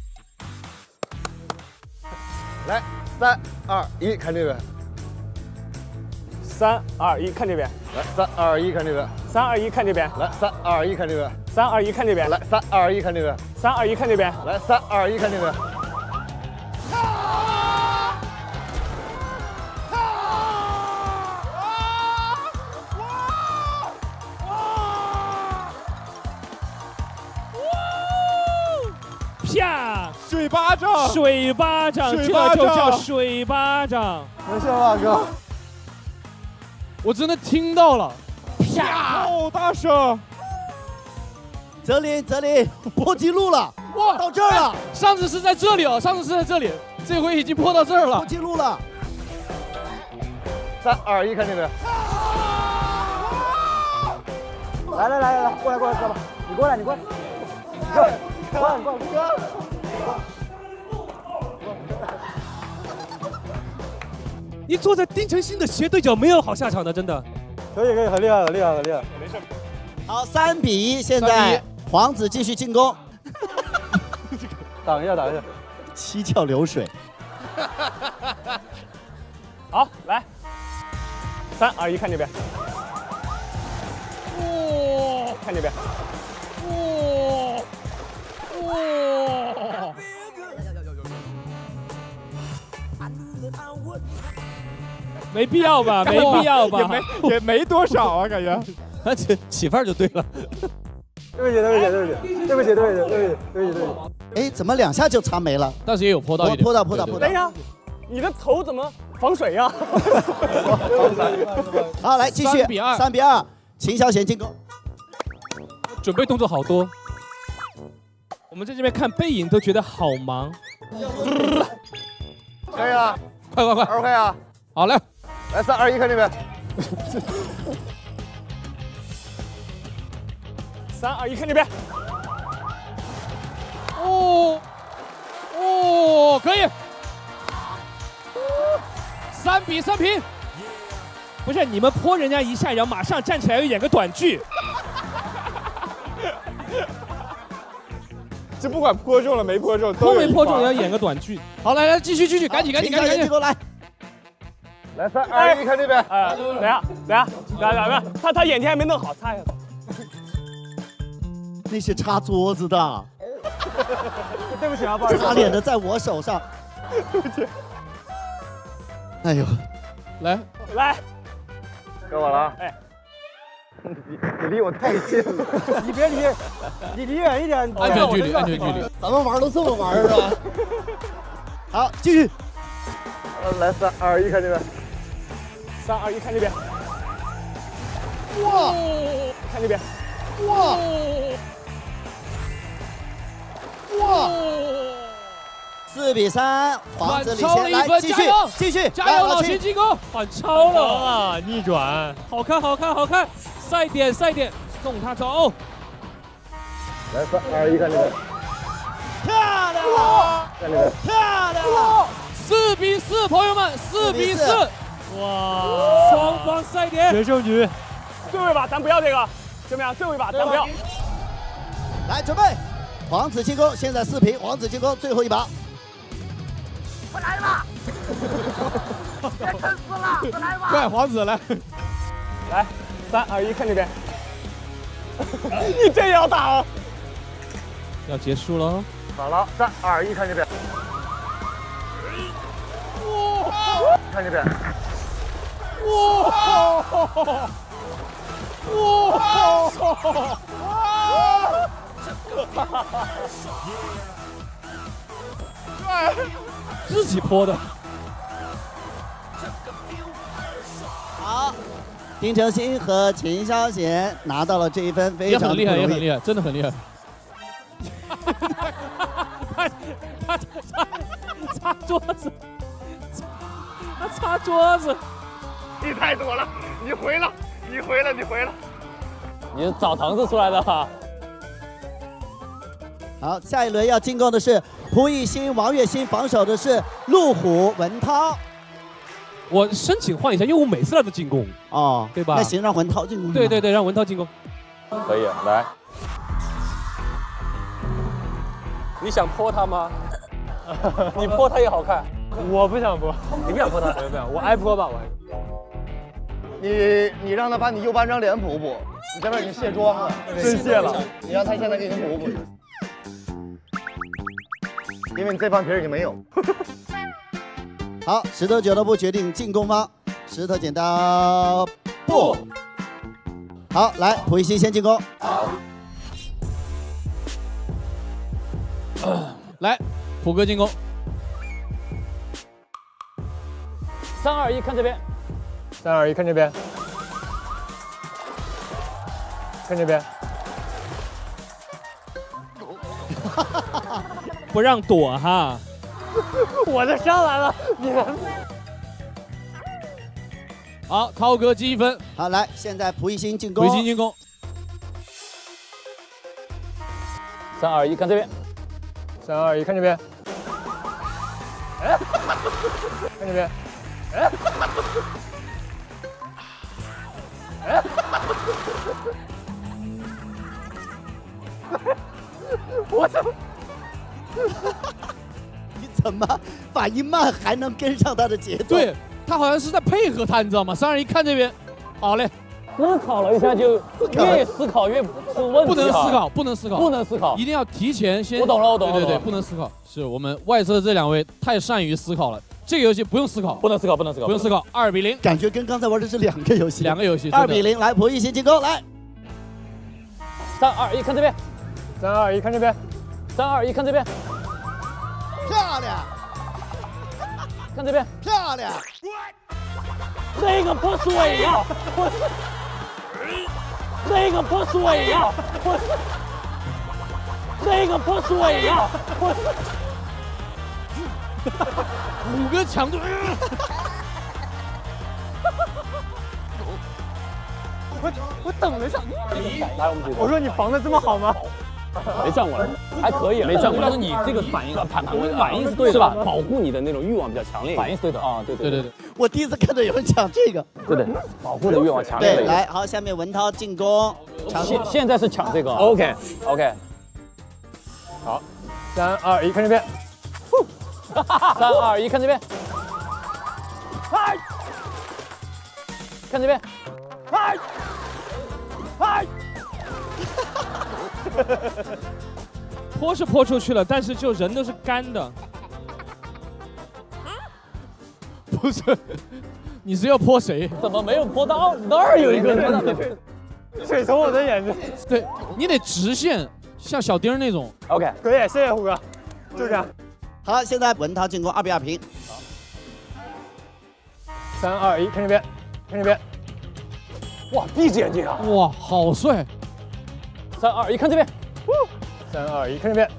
来，三二一，看这边。 三二一，看这边。 来，三二一，看这边。 三二一，看这边。 来，三二一，看这边。 三二一，看这边。 来，三二一，看这边。 三二一，看这边。 来，三二一，看这边。 啪！ 水巴掌， 水巴掌，这就叫水巴掌。 没事吧，哥？ 我真的听到了， 啪！好大声！ 泽林，泽林，破纪录了！ 哇， 到这儿了。 上次是在这里哦，上次是在这里，这回已经破到这儿了。 破纪录了。 三二一，看这边。 来来来来来，过来过来，哥们，你过来你过来，过来过来过来过来。 你坐在丁程鑫的斜对角没有好下场的，真的。 可以可以，很厉害很厉害很厉害。 没事。 好，三比一，现在皇子继续进攻。 挡一下挡一下。 七窍流水。 好，来，三二一，看这边。 哇！ 看这边。 哇！哇！ 没必要吧，没必要吧， 也没也没多少啊，感觉。 他起起范儿就对了。 对不起对不起对不起对不起对不起对不起对不起对不起。 哎，怎么两下就擦没了？ 但是也有泼到一点。 泼到泼到泼到。 等一下，你的头怎么防水呀？ 好，来继续。 三比二， 三比二，秦霄贤进攻。 准备动作好多。 我们在这边看背影都觉得好忙。 可以了， 快快快 ，OK 啊， 好嘞， 来三二一，看这边。三二一，看这边。 哦哦，可以。三比三平。 不是你们泼人家一下，然后马上站起来又演个短剧。 这不管泼中了没泼中， 泼没泼中也要演个短剧。 好，来来继续继续，赶紧赶紧赶紧赶紧过来。 来三二一，看这边。哎，等下等下等下等下，他他眼睛还没弄好，擦一下。 那是擦桌子的。 对不起啊，不好意思。 擦脸的在我手上。 对不起。 哎呦， 来来，该我了啊！哎，你你离我太近了， 你别离，你离远一点。 安全距离，安全距离。 咱们玩都这么玩是吧？好，继续。 呃，来三二一，看这边。三二一，看这边。 哇！ 看这边。 哇！哇！四比三，皇子领先，来继续继续， 加油，老秦进攻，反超了啊，逆转， 好看好看好看，赛点赛点，送他走。 来三二一，看这边。 漂亮！ 看这边。 漂亮！ 四比四，朋友们，四比四，哇，双方赛点， 决胜局。 最后一把咱不要这个，怎么样？最后一把咱不要。 来准备，皇子进攻，现在四平，皇子进攻，最后一把。 我来了！别撑死了，我来吧！ 快，皇子来！ 来，三二一，看这边。你这也要打啊？ 要结束了。 好了，三二一，看这边。 哇！ 看这边。 哇！哇！ 哇！自己泼的。 好，丁程鑫和秦霄贤拿到了这一分，非常也很厉害，也很厉害，真的很厉害。 他他擦擦桌子，他擦桌子。 你太多了，你回了，你回了，你回了。 你是澡堂子出来的哈。 好，下一轮要进攻的是蒲熠星、王栎鑫，防守的是陆虎、文涛。 我申请换一下，因为我每次他都进攻。 哦， 对吧？ 那行，让文涛进攻。 对对对，让文涛进攻。 可以，来。 你想泼他吗？你泼他也好看。 我不想泼。 你不想泼他？不想，我挨泼吧，我。 你你让他把你右半张脸补补，你这边已经卸妆了， 真卸了。 你让他现在给你补补，因为你这半皮已经没有。 好，石头俱乐部决定进攻方，石头剪刀布。好，来，蒲熠星先进攻。 好。来，普哥进攻。 三二一，看这边。 三二一，看这边。看这边。 不让躲哈。 我就上来了，你好，涛哥积一分。 好，来，现在蒲熠星进攻。 蒲熠星进攻。 三二一，看这边。 三二一，看这边。哎，看这边。哎，哎， 我怎么？你怎么反应慢还能跟上他的节奏？ 对他好像是在配合他，你知道吗？三二一，看这边。好嘞。 思考了一下，就越思考越出问题。 不能思考，不能思考， 不能思考， 一定要提前先。 我懂了，我懂了。 对对对，不能思考。是我们外侧这两位太善于思考了。这个游戏不用思考， 不能思考，不能思考， 不用思考。二比零， 感觉跟刚才玩的是两个游戏。 两个游戏。 二比零，来，蒲熠星进攻，来。 三二一，看这边。 三二一，看这边。 三二一，看这边。 漂亮。 看这边。 漂亮。 那个泼水呀！那个泼水呀！那个泼水呀！ 五个强度。 我我等了一下， 来，我们我说你防的这么好吗？ 没转过来，还可以，没转过来。但是你这个反应反反应是对的，是吧？保护你的那种欲望比较强烈，反应是对的啊，对对对对。 我第一次看到有人讲这个， 对的，保护的欲望强烈。 对，来，好，下面文涛进攻。 现现在是抢这个 ，OK OK。 好，三二一，看这边。 三二一，看这边。看这边。 泼是泼出去了，但是就人都是干的。 不是，你是要泼谁？ 怎么没有泼到那儿有一个人？ 水从我的眼睛。 对你得直线，像小丁那种。 OK， 可以，谢谢虎哥，就这样。 好，现在文涛进攻，二比二平。 三二一，看这边，看这边。 哇，闭着眼睛啊！ 哇，好帅！ 三二一，看这边。 三二一，看这边。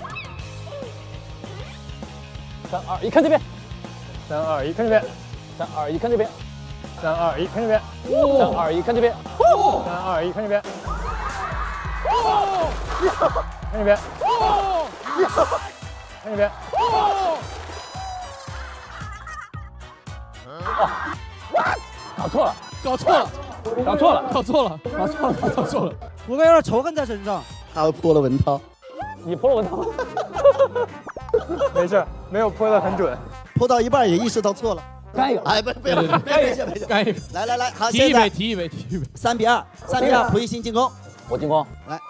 三二一，看这边。 三二一，看这边。 三二一，看这边。 三二一，看这边。 三二一，看这边。 三二一，看这边。看这边。看这边。 搞错了， 搞错了， 搞错了， 搞错了， 搞错了， 搞错了。 虎哥有点仇恨在身上。 他泼了文涛， 你泼了文涛。 没事，没有泼得很准。 泼到一半也意识到错了。 干一个！ 哎，不不要，没事没事， 干一个！ 来来来，好， 提一现在杯，提一杯，提一杯。 三比二，三比二，蒲熠星进攻。 我进攻。 来，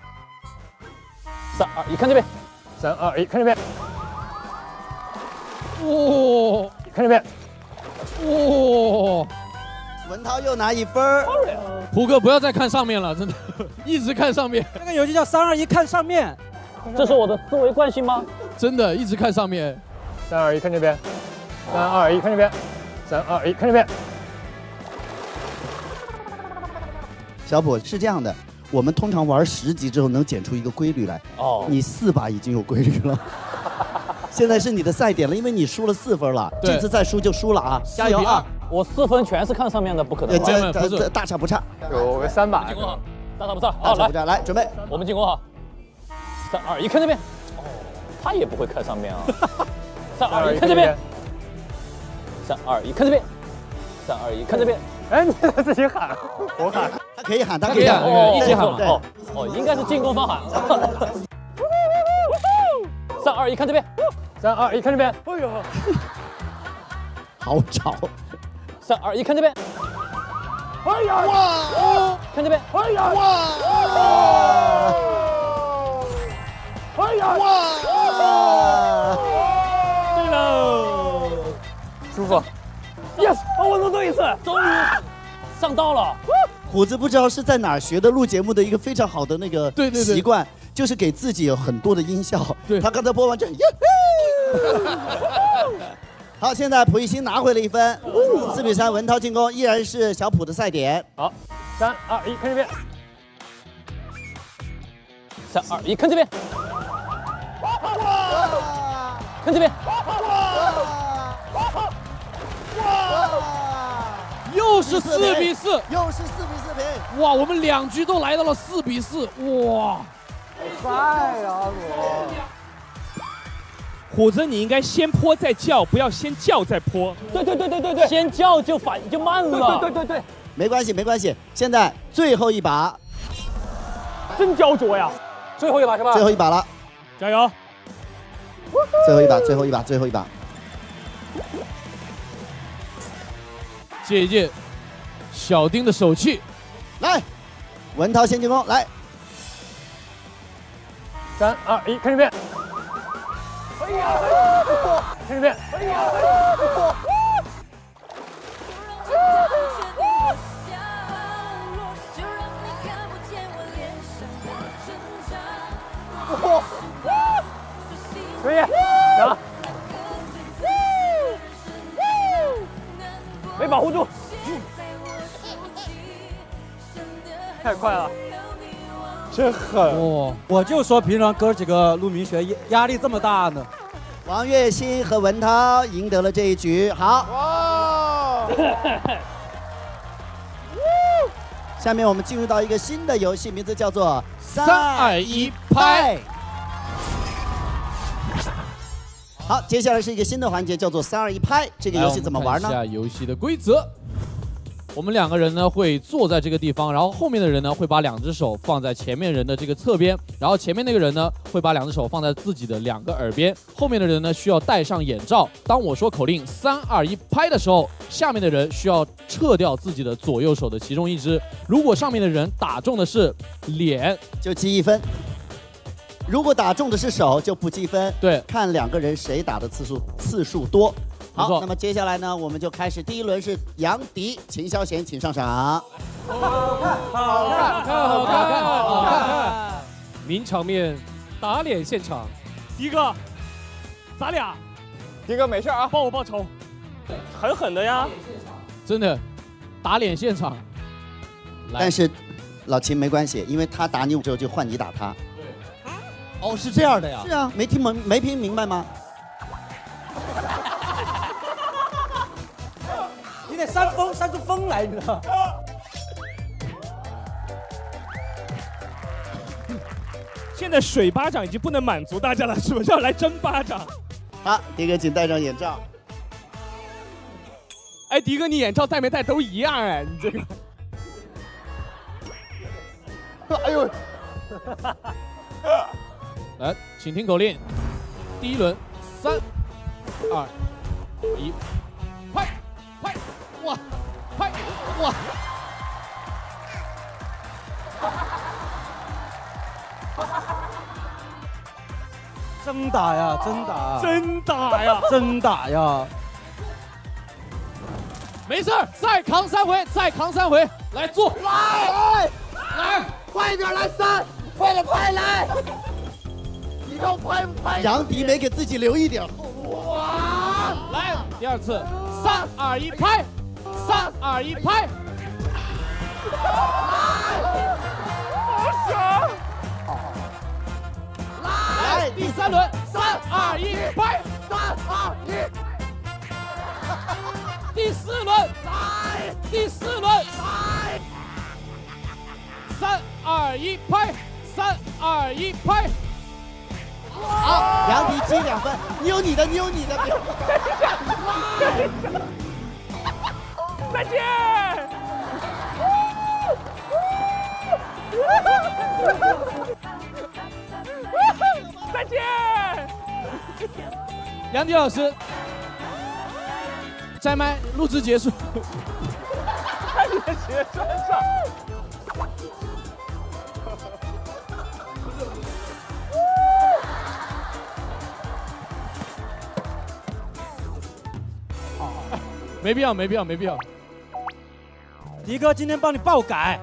三二一，看这边。 三二一，看这边。 哇， 看这边。 哇， 文涛又拿一分。 胡哥不要再看上面了，真的，一直看上面。 这个游戏叫三二一看上面。 这是我的思维惯性吗？ 真的，一直看上面。 三二一，看这边。三二一，看这边。三二一，看这边。 小普是这样的，我们通常玩十集之后能剪出一个规律来。 哦， 你四把已经有规律了。现在是你的赛点了，因为你输了四分了，这次再输就输了啊！加油啊！ 我四分全是看上面的，不可能。 这这大差不差， 有个三把。 进攻好，大差不差。好，来， 来准备， 我们进攻好。三二一，看这边。哦，他也不会看上面啊。三二一，看这边。三二一，看这边。三二一，看这边。 哎，你自己喊，我喊。 他可以喊，他可以喊， 一起喊嘛。 哦哦，应该是进攻方喊。三二一，看这边。 三二一，看这边。 哎呦， 好吵。 三二一，看这边。 哎呀哇！ 看这边。 哎呀哇！哎呀哇！ 对喽， 舒服。 Yes， 我能对一次，终于上道了。 虎子不知道是在哪儿学的录节目的一个非常好的那个对对对习惯，就是给自己有很多的音效。 对， 他刚才播完这，好，现在蒲熠星拿回了一分，四比三，文涛进攻，依然是小普的赛点。 好，三二一，看这边。 三二一，看这边。看这边。 又是四比四， 又是四比四平。 哇，我们两局都来到了四比四，哇！ 帅啊我！ 虎子，你应该先泼再叫，不要先叫再泼。 对对对对对对，先叫就反就慢了。对对对对， 没关系没关系，现在最后一把， 真焦灼呀！最后一把是吧？ 最后一把了， 加油！ 最后一把，最后一把，最后一把。 借一借小丁的手气， 来，文涛先进攻，来， 三二一，看这边。哎呀！看这边。哎呀！可以，行。没保护住，太快了， 真狠！哇，我就说平常哥几个陆明学压力这么大呢。 王栎鑫和文涛赢得了这一局，好。哇！下面我们进入到一个新的游戏，名字叫做三二一拍。好，接下来是一个新的环节，叫做三二一拍。这个游戏怎么玩呢？ 来，我们看一下游戏的规则。我们两个人呢会坐在这个地方，然后后面的人呢会把两只手放在前面人的这个侧边，然后前面那个人呢会把两只手放在自己的两个耳边，后面的人呢需要戴上眼罩。当我说口令三二一拍的时候，下面的人需要撤掉自己的左右手的其中一只。如果上面的人打中的是脸， 就记一分。如果打中的是手，就不积分。 对， 看两个人谁打的次数次数多。好，那么接下来呢，我们就开始。第一轮是杨迪、秦霄贤，请上场。 好看，好看，好看，好看，好看！名场面，打脸现场。 迪哥，咱俩， 迪哥没事啊， 帮我报仇，狠狠的呀！ 真的，打脸现场。 但是老秦没关系，因为他打你之后就换你打他。 哦，是这样的呀？ 是啊，没听明没听明白吗？ 你得扇风，扇出风来，你知道？ 现在水巴掌已经不能满足大家了，是不是要来真巴掌？ 好，迪哥请戴上眼罩。 哎，迪哥，你眼罩戴没戴都一样哎，你这个。 哎呦！ 来，请听口令。第一轮，三、二、一，拍，拍，哇，拍，哇！ 真打呀，真打， 真打呀， 真打呀！ 没事儿，再扛三回，再扛三回，来坐， 来， 来， 快点来三，快点快来！你给我拍拍！ 杨迪没给自己留一点后路。 哇！来，第二次，三二一拍，三二一拍。 好爽！ 来，第三轮，三二一拍，三二一。第四轮，来，第四轮，来，三二一拍，三二一拍。 好，杨迪积两分，你有你的，你有你的。 再见。再见。 杨迪老师，摘麦，录制结束。 在你的鞋穿上。 没必要，没必要，没必要。 迪哥今天帮你爆改。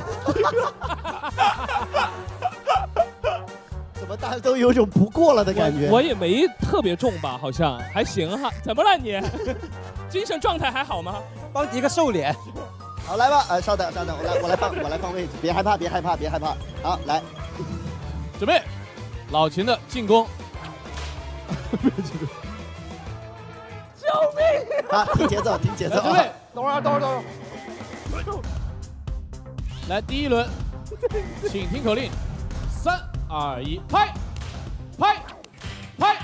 怎么大家都有种不过了的感觉？ 我, 我也没特别重吧，好像还行哈。怎么了你？精神状态还好吗？ 帮迪哥瘦脸。 好，来吧，呃，稍等，稍等，我来，我来放，我来放位置，别害怕，别害怕，别害怕。好，来， 准备，老秦的进攻。 救命！ 好，听节奏，听节奏。 准备， 等会儿，等会儿，等会儿。 来，第一轮，请听口令：三二一，拍，拍，拍。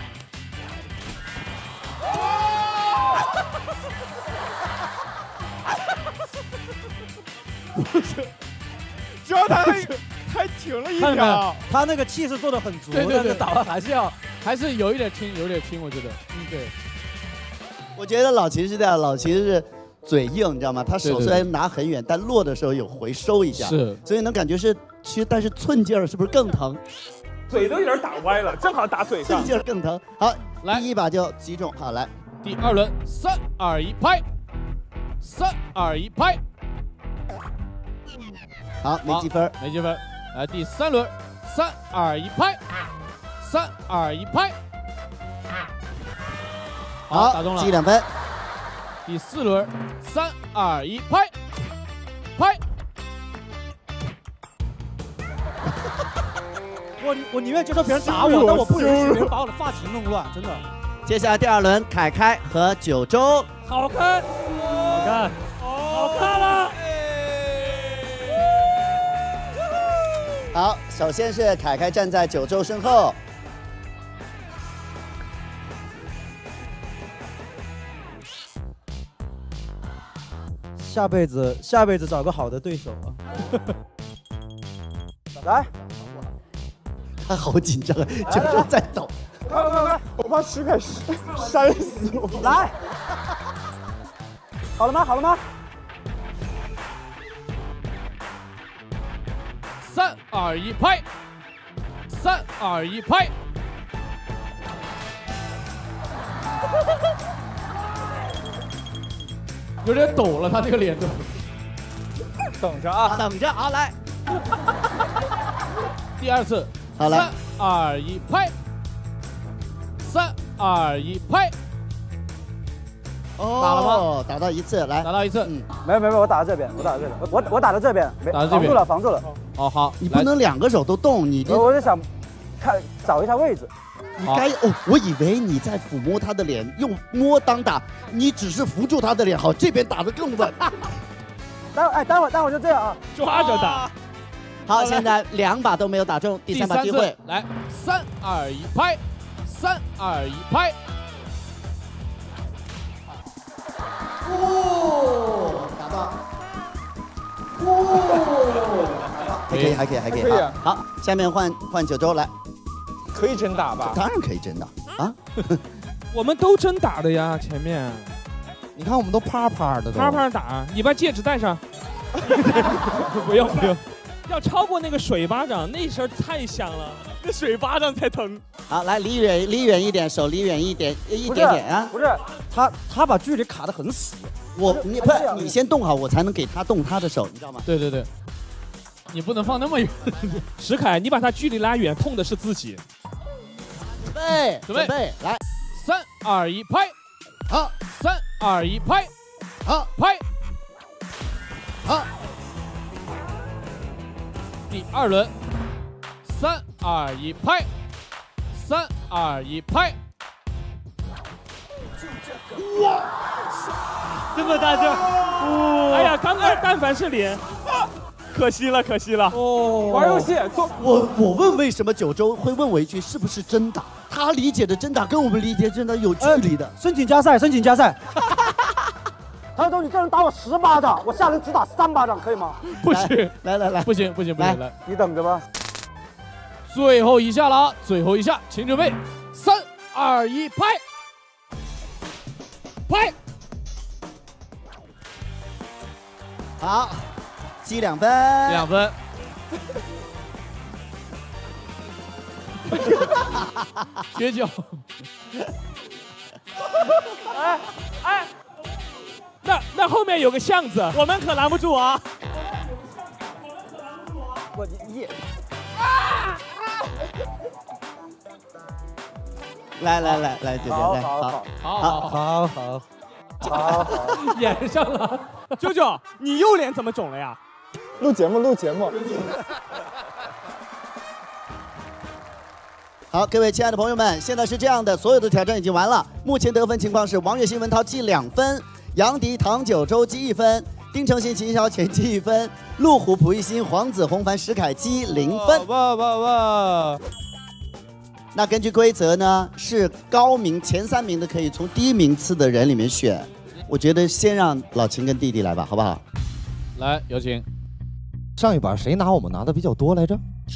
不是，只要他还挺了一看到没有秒， 他那个气势做的很足， 对对对， 但是打完还是要， 还是有一点轻，有点轻，我觉得，嗯，对。 我觉得老秦是这样，老秦是嘴硬，你知道吗？他手对对虽然拿很远，但落的时候有回收一下， 是， 所以能感觉是，其实但是寸劲儿是不是更疼？ 嘴都有点打歪了，正好打嘴上。 寸劲儿更疼。好，来第一把就击中，好来。 第二轮，三二一，拍，三二一，拍。 好，没积分， 没积分。来第三轮，三二一，拍，三二一，拍。 好， 打中了， 记两分。 第四轮，三二一，拍，拍。 我我宁愿接受别人打我，但我不允许别人把我的发型弄乱，真的。 接下来第二轮，凯凯和九州。 好看， 好看， 好看了。 好，首先是凯凯站在九州身后。 下辈子下辈子找个好的对手啊！来， 他好紧张，九州在抖。 快快快！我怕徐凯扇死我。 来，好了吗？好了吗？ 三二一，拍！三二一，拍！有点抖了，他这个脸都。 等着啊， 等着啊，来。 第二次， 好来， 三二一，拍！三二一，拍！ 哦， 打了吗？ 打到一次，来， 打到一次。 嗯， 没有没有没有，我打到这边，我打到这边，我我我打到这边，没打到这边防住了，防住了。 哦好， 你不能两个手都动，你这我我就想看找一下位置。 你该哦，我以为你在抚摸他的脸，用摸当打，你只是扶住他的脸，好，这边打得更稳。 待会哎，待会儿待会儿就这样啊， 抓着打。 好，现在两把都没有打中，第三把机会， 来，三二一，拍！三二一，拍！ 哦，打到，哦，还可以，还可以，还可以， 可以啊好，好下面换换九州来， 可以真打吧？ 当然可以真打啊！ 我们都真打的呀，前面。 你看我们都啪啪的， 啪啪打，你把戒指戴上。不用不用，要超过那个水巴掌，那声太响了，那水巴掌才疼。 好，来离远离远一点，手离远一点，一不是点点啊！ 不是，他他把距离卡得很死。 我你不是你先动好，我才能给他动他的手，你知道吗？ 对对对，你不能放那么远。 石凯，你把他距离拉远，痛的是自己。 准备准备备，来， 三二一，拍！ 好， 三二一，拍！ 好， 拍！ 好， 第二轮，三二一，拍！三二一，拍！ 哇， 这么大声！ 哎呀，刚刚但凡是脸， 可惜了，可惜了。 哦， 玩游戏做我我问为什么九州会问我一句是不是真打？他理解的真打跟我们理解真的有距离的。 申请加赛，申请加赛。唐总，你这人打我十巴掌，我下人只打三巴掌，可以吗？ 不行， 来来来， 不行不行不行，来， 你等着吧。 最后一下了啊！最后一下，请准备，三二一，拍！拍！ 好，积两分， 两分。绝交。 哎哎，那那后面有个巷子，我们可拦不住啊！ 我一。 来来来来，姐姐来， 好好好好好好好好， 演上了。 舅舅，你右脸怎么肿了呀？ 录节目，录节目。 好，各位亲爱的朋友们，现在是这样的，所有的挑战已经完了。目前得分情况是：王悦、辛文涛积两分，杨迪、唐九洲积一分， 丁程鑫、秦霄前积一分，陆虎、蒲熠星、黄子弘凡、石凯基零分。 哇哇哇！ 那根据规则呢，是高名前三名的可以从低名次的人里面选。我觉得先让老秦跟弟弟来吧，好不好？ 来，有请。 上一把谁拿我们拿的比较多来着？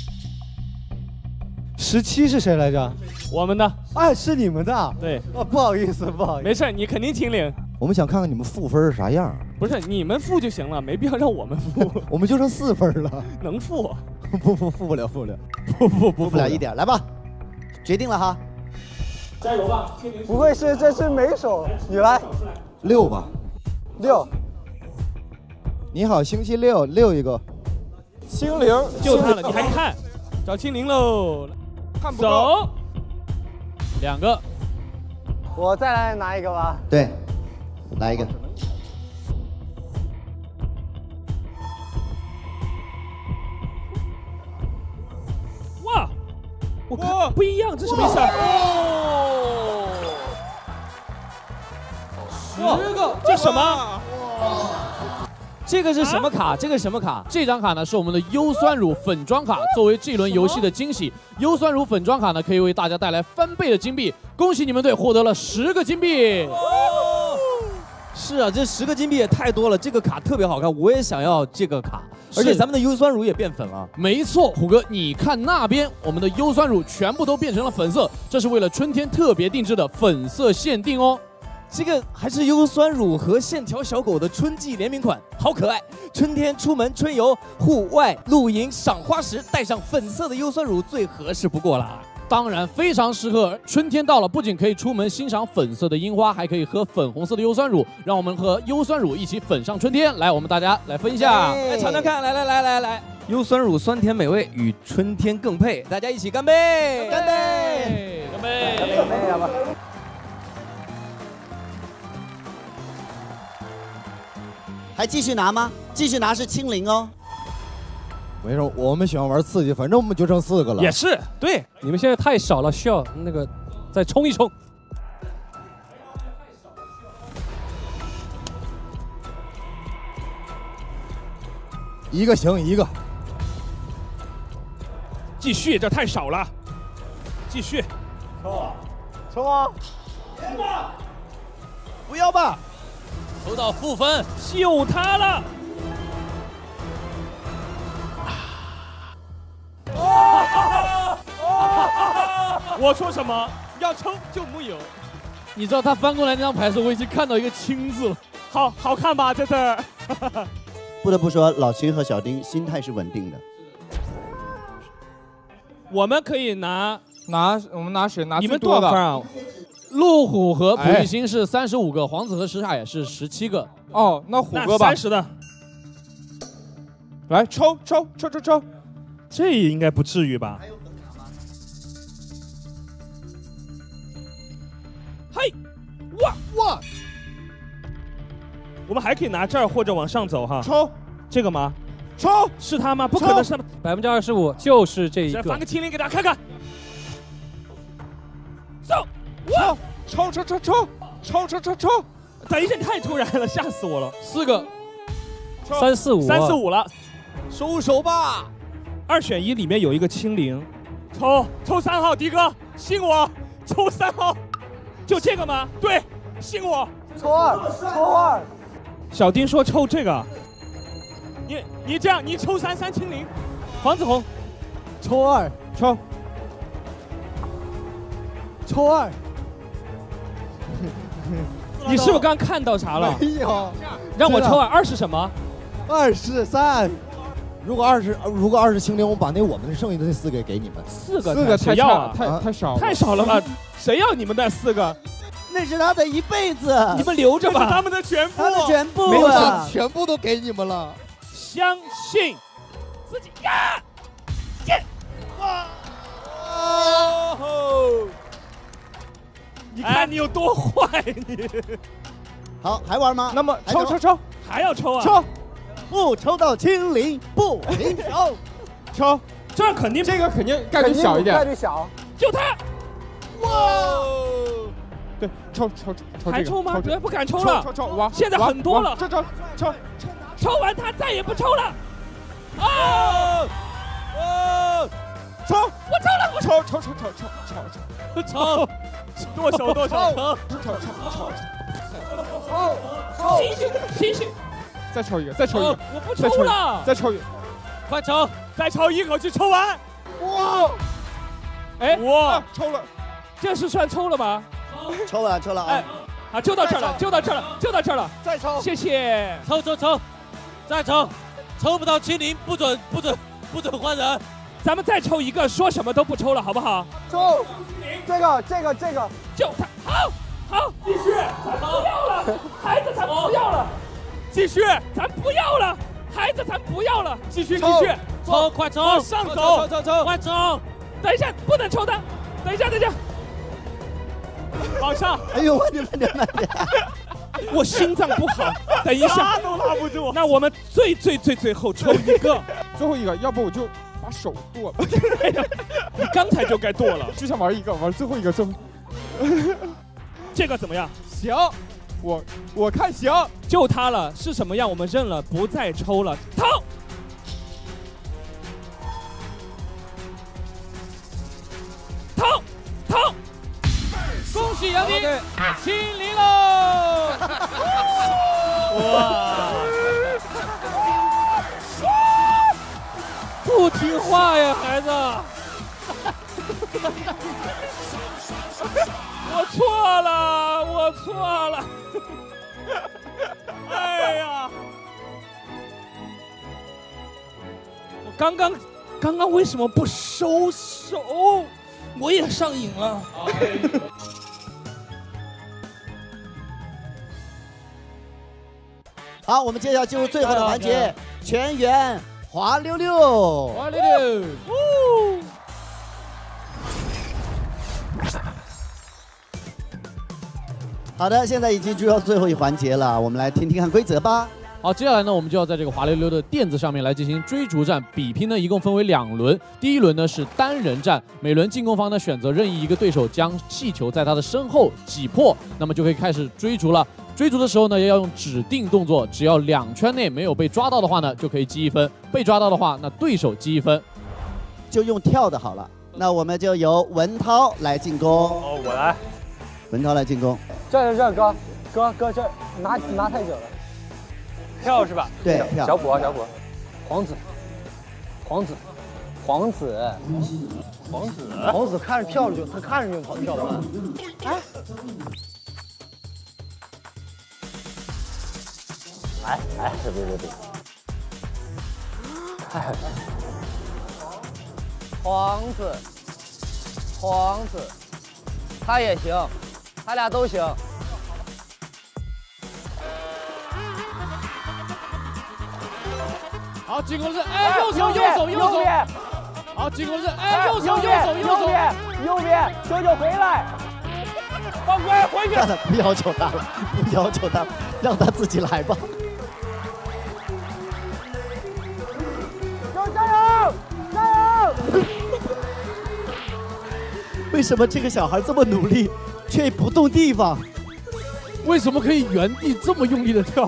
十七是谁来着？ 我们的。 哎，是你们的。 对。 哦，不好意思，不好意思。 没事，你肯定清零。 我们想看看你们负分是啥样。 不是，你们负就行了，没必要让我们负。 我们就剩四分了。 能负？ 不不，负不了，负不了。 不不不不了一点，来吧，决定了哈。 加油吧！ 不会是这是每手，你来。 六吧。 六。 你好，星期六，六一个。 清零， 就他了，你还看？找清零喽！走， 两个。 我再来拿一个吧。 对，来一个。 哇，我看不一样，这什么意思啊？ 哦，十个， 这什么？ 这个是什么卡？啊、这个什么卡？这张卡呢是我们的优酸乳粉装卡，作为这一轮游戏的惊喜。优酸乳粉装卡呢可以为大家带来翻倍的金币，恭喜你们队获得了十个金币。 是啊，这十个金币也太多了，这个卡特别好看，我也想要这个卡。而且咱们的优酸乳也变粉了。 没错，虎哥，你看那边，我们的优酸乳全部都变成了粉色，这是为了春天特别定制的粉色限定哦。 这个还是优酸乳和线条小狗的春季联名款，好可爱！春天出门春游、户外露营、赏花时，带上粉色的优酸乳最合适不过了。 当然非常适合，春天到了，不仅可以出门欣赏粉色的樱花，还可以喝粉红色的优酸乳。让我们和优酸乳一起粉上春天。来，我们大家来分一下， 来尝尝看，来来来来来，优酸乳酸甜美味，与春天更配，大家一起干杯！ 干杯！ 干杯！ 干杯！干杯！干杯！ 还继续拿吗？继续拿是清零哦。 没事，我们喜欢玩刺激，反正我们就剩四个了。 也是，对，你们现在太少了，需要那个再冲一冲。 一个行，一个。 继续，这太少了。继续。 抽啊！抽啊！ 不要吧！ 抽到负分， 就他了。我说什么？要抽就木有。 你知道他翻过来那张牌的时候，我已经看到一个青字了。 好好看吧，这字。 不得不说，老秦和小丁心态是稳定的。 我们可以拿拿，我们拿谁拿？ 你们多少分啊？ 路虎和蒲熠星是三十五个，黄子和石海是十七个。 哦，那虎哥吧。 三十的。 来抽抽抽抽抽， 这应该不至于吧？嘿，哇哇！我们还可以拿这儿或者往上走哈。 抽这个吗？ 抽是他吗？不可能是他。 百分之二十五就是这一个。 翻个清零给大家看看。走。 哇！抽抽抽抽抽抽抽抽！ 等一下，太突然了，吓死我了。 四个， 三四五， 三四五了， 收手吧。 二选一里面有一个清零，抽抽三号，迪哥，信我，抽三号，就这个吗？对，信我。 抽二，抽二。 小丁说抽这个，你你这样，你抽三三清零，黄子弘， 抽二， 抽， 抽二。 你是不是刚看到啥了？ 没有， 让我抽二，二是什么？ 二是三。 如果二十，如果二十清零，我把那我们剩下的那四个给你们。 四个， 四个太要啊， 太太少， 太少了吧？谁要你们那四个？ 那是他的一辈子， 你们留着吧。他们的全部， 他的全部， 没有想全部都给你们了。 相信自己呀！耶！哇！哦！你看你有多坏，你。 好，还玩吗？ 那么抽抽抽， 还要抽啊？ 抽， 不抽到清零不停手。 抽， 这样肯定这个肯定概率小一点， 概率小。 就他。哇！ 对，抽抽抽， 还抽吗？不敢抽了， 抽抽抽， 现在很多了。 抽抽抽抽。 抽完他再也不抽了。啊！ 哦，抽！ 我抽了，我抽抽抽抽抽抽抽， 剁手剁手， 抽抽抽抽抽， 继续继续， 再抽一个，再抽一个， 我不抽了， 再抽一个， 快抽，再抽一口气抽完。 哇！ 哎， 哇，抽了， 这是算抽了吧？ 抽了抽了， 哎，啊，就到这儿了，就到这儿了，就到这儿了， 再抽， 谢谢， 抽抽抽，再抽，抽不到清零不准不准不准换人。 咱们再抽一个，说什么都不抽了，好不好？ 抽，这个这个这个， 就他，好，好，继续，咱不要了，孩子咱不要了，继续，咱不要了，孩子咱不要了，继续继续， 抽，快抽， 往上走， 抽抽抽，快抽， 等一下，不能抽的，等一下等一下，往上， 哎呦，慢点慢点慢点。 我心脏不好，等一下拉都拉不住。 那我们最最最最后抽一个， 最后一个，要不我就把手剁了。 你刚才就该剁了， 就想玩一个，玩最后一个最后。 这个怎么样？ 行，我我看行， 就它了，是什么样我们认了，不再抽了，掏。掏掏。 恭喜杨迪清零喽！ 哇！不听话呀，孩子！ 我错了，我错了。哎呀！我刚刚刚刚为什么不收手？我也上瘾了。 好，我们接下来进入最后的环节，全员滑溜溜。 滑溜溜。 好的，现在已经进入到最后一环节了，我们来听听看规则吧。 好，接下来呢，我们就要在这个滑溜溜的垫子上面来进行追逐战。比拼呢，一共分为两轮。第一轮呢是单人战，每轮进攻方呢选择任意一个对手将气球在他的身后挤破，那么就可以开始追逐了。追逐的时候呢，要用指定动作，只要两圈内没有被抓到的话呢，就可以积一分；被抓到的话，那对手积一分。 就用跳的好了。那我们就由文涛来进攻。 哦，我来。 文涛来进攻。 这儿这儿哥哥哥这儿拿拿太久了。 跳是吧？ 对，跳。 小补啊小补。皇子，皇子，皇子， 皇子， 皇子看着跳着就他看着就跑跳得慢。哎。 哎哎，别别别别！ 哎，皇子，皇子，他也行，他俩都行。 好，进攻是哎，右手右手右手。好，进攻是哎，右手右手右手。 右边，九九回来。 放龟回去。 不要求他了，不要求他，让他自己来吧。 加油！加油！ 为什么这个小孩这么努力，却不动地方？ 为什么可以原地这么用力的跳？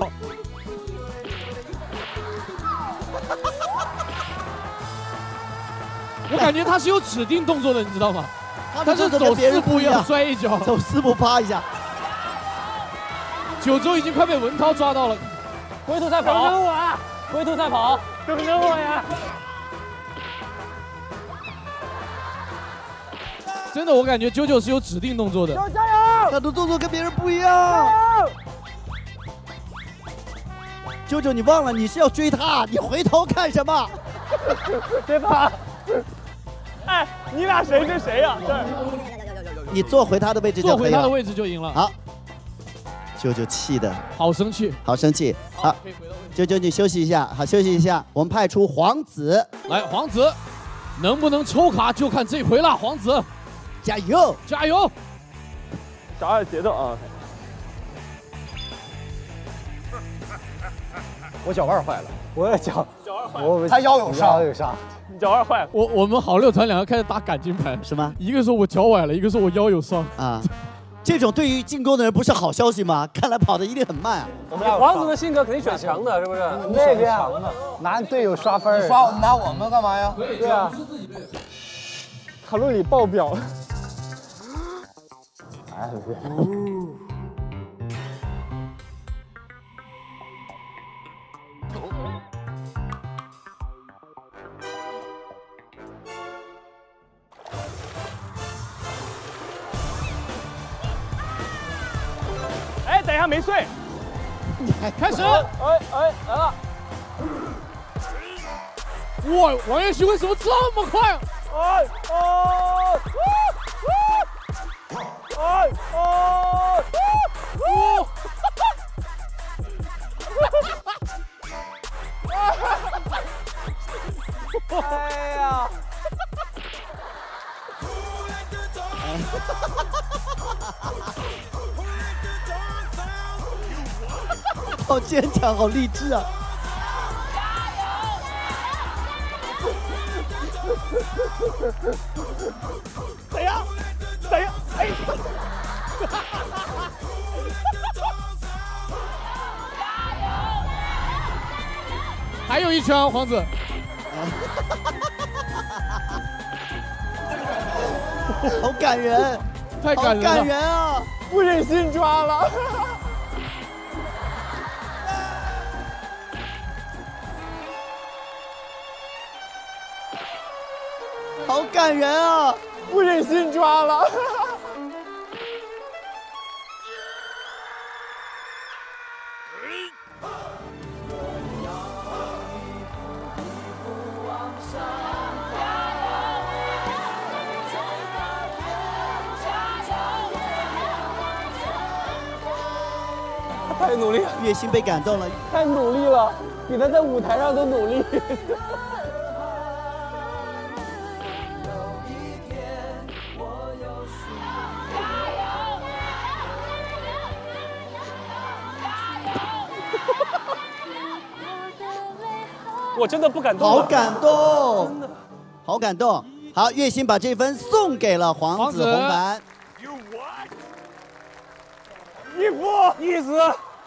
我感觉他是有指定动作的，你知道吗？他是走四步要摔一跤， 走四步趴一下。 九州已经快被文涛抓到了， 龟兔赛跑，等等我啊！龟兔赛跑，等等我呀！ 真的，我感觉九九是有指定动作的。 加油！ 他的动作跟别人不一样。九九，你忘了你是要追他，你回头看什么？ 别跑！ 哎，你俩谁跟谁呀？这你坐回他的位置就可以了。 坐回他的位置就赢了。 好，九九气的好生气， 好生气。好，九九你休息一下，好休息一下。我们派出皇子来，皇子能不能抽卡就看这回了。皇子， 加油， 加油！ 找点节奏啊！ 我脚腕坏了，我也脚， 脚腕坏了，我他腰有伤， 腰有伤。 你脚腕坏了。 我我们好六团两个开始打感情牌， 什么？ 一个说我脚崴了，一个说我腰有伤啊。 这种对于进攻的人不是好消息吗？看来跑的一定很慢啊。 王子的性格肯定选强的，是不是？ 那个呀，拿队友刷分儿。 刷拿我们干嘛呀？ 对啊，卡路里爆表。哎， 哎，等一下没睡， 开始。 哎哎来了！ 哇，王彦勋为什么这么快？ 哎哦！哎哦！哦！哎呀！ 好坚强，好励志啊！ 等一下，等一下，哎！ 还有一圈，皇子。 好感人， 太感人了， 好感人啊！ 不忍心抓了。 好感人啊！ 不忍心抓了。 太努力了， 月薪被感动了， 太努力了，比他在舞台上都努力。 我真的不敢动。 好感动，好感动。好，月薪把这分送给了黄子红凡。 义父，义子。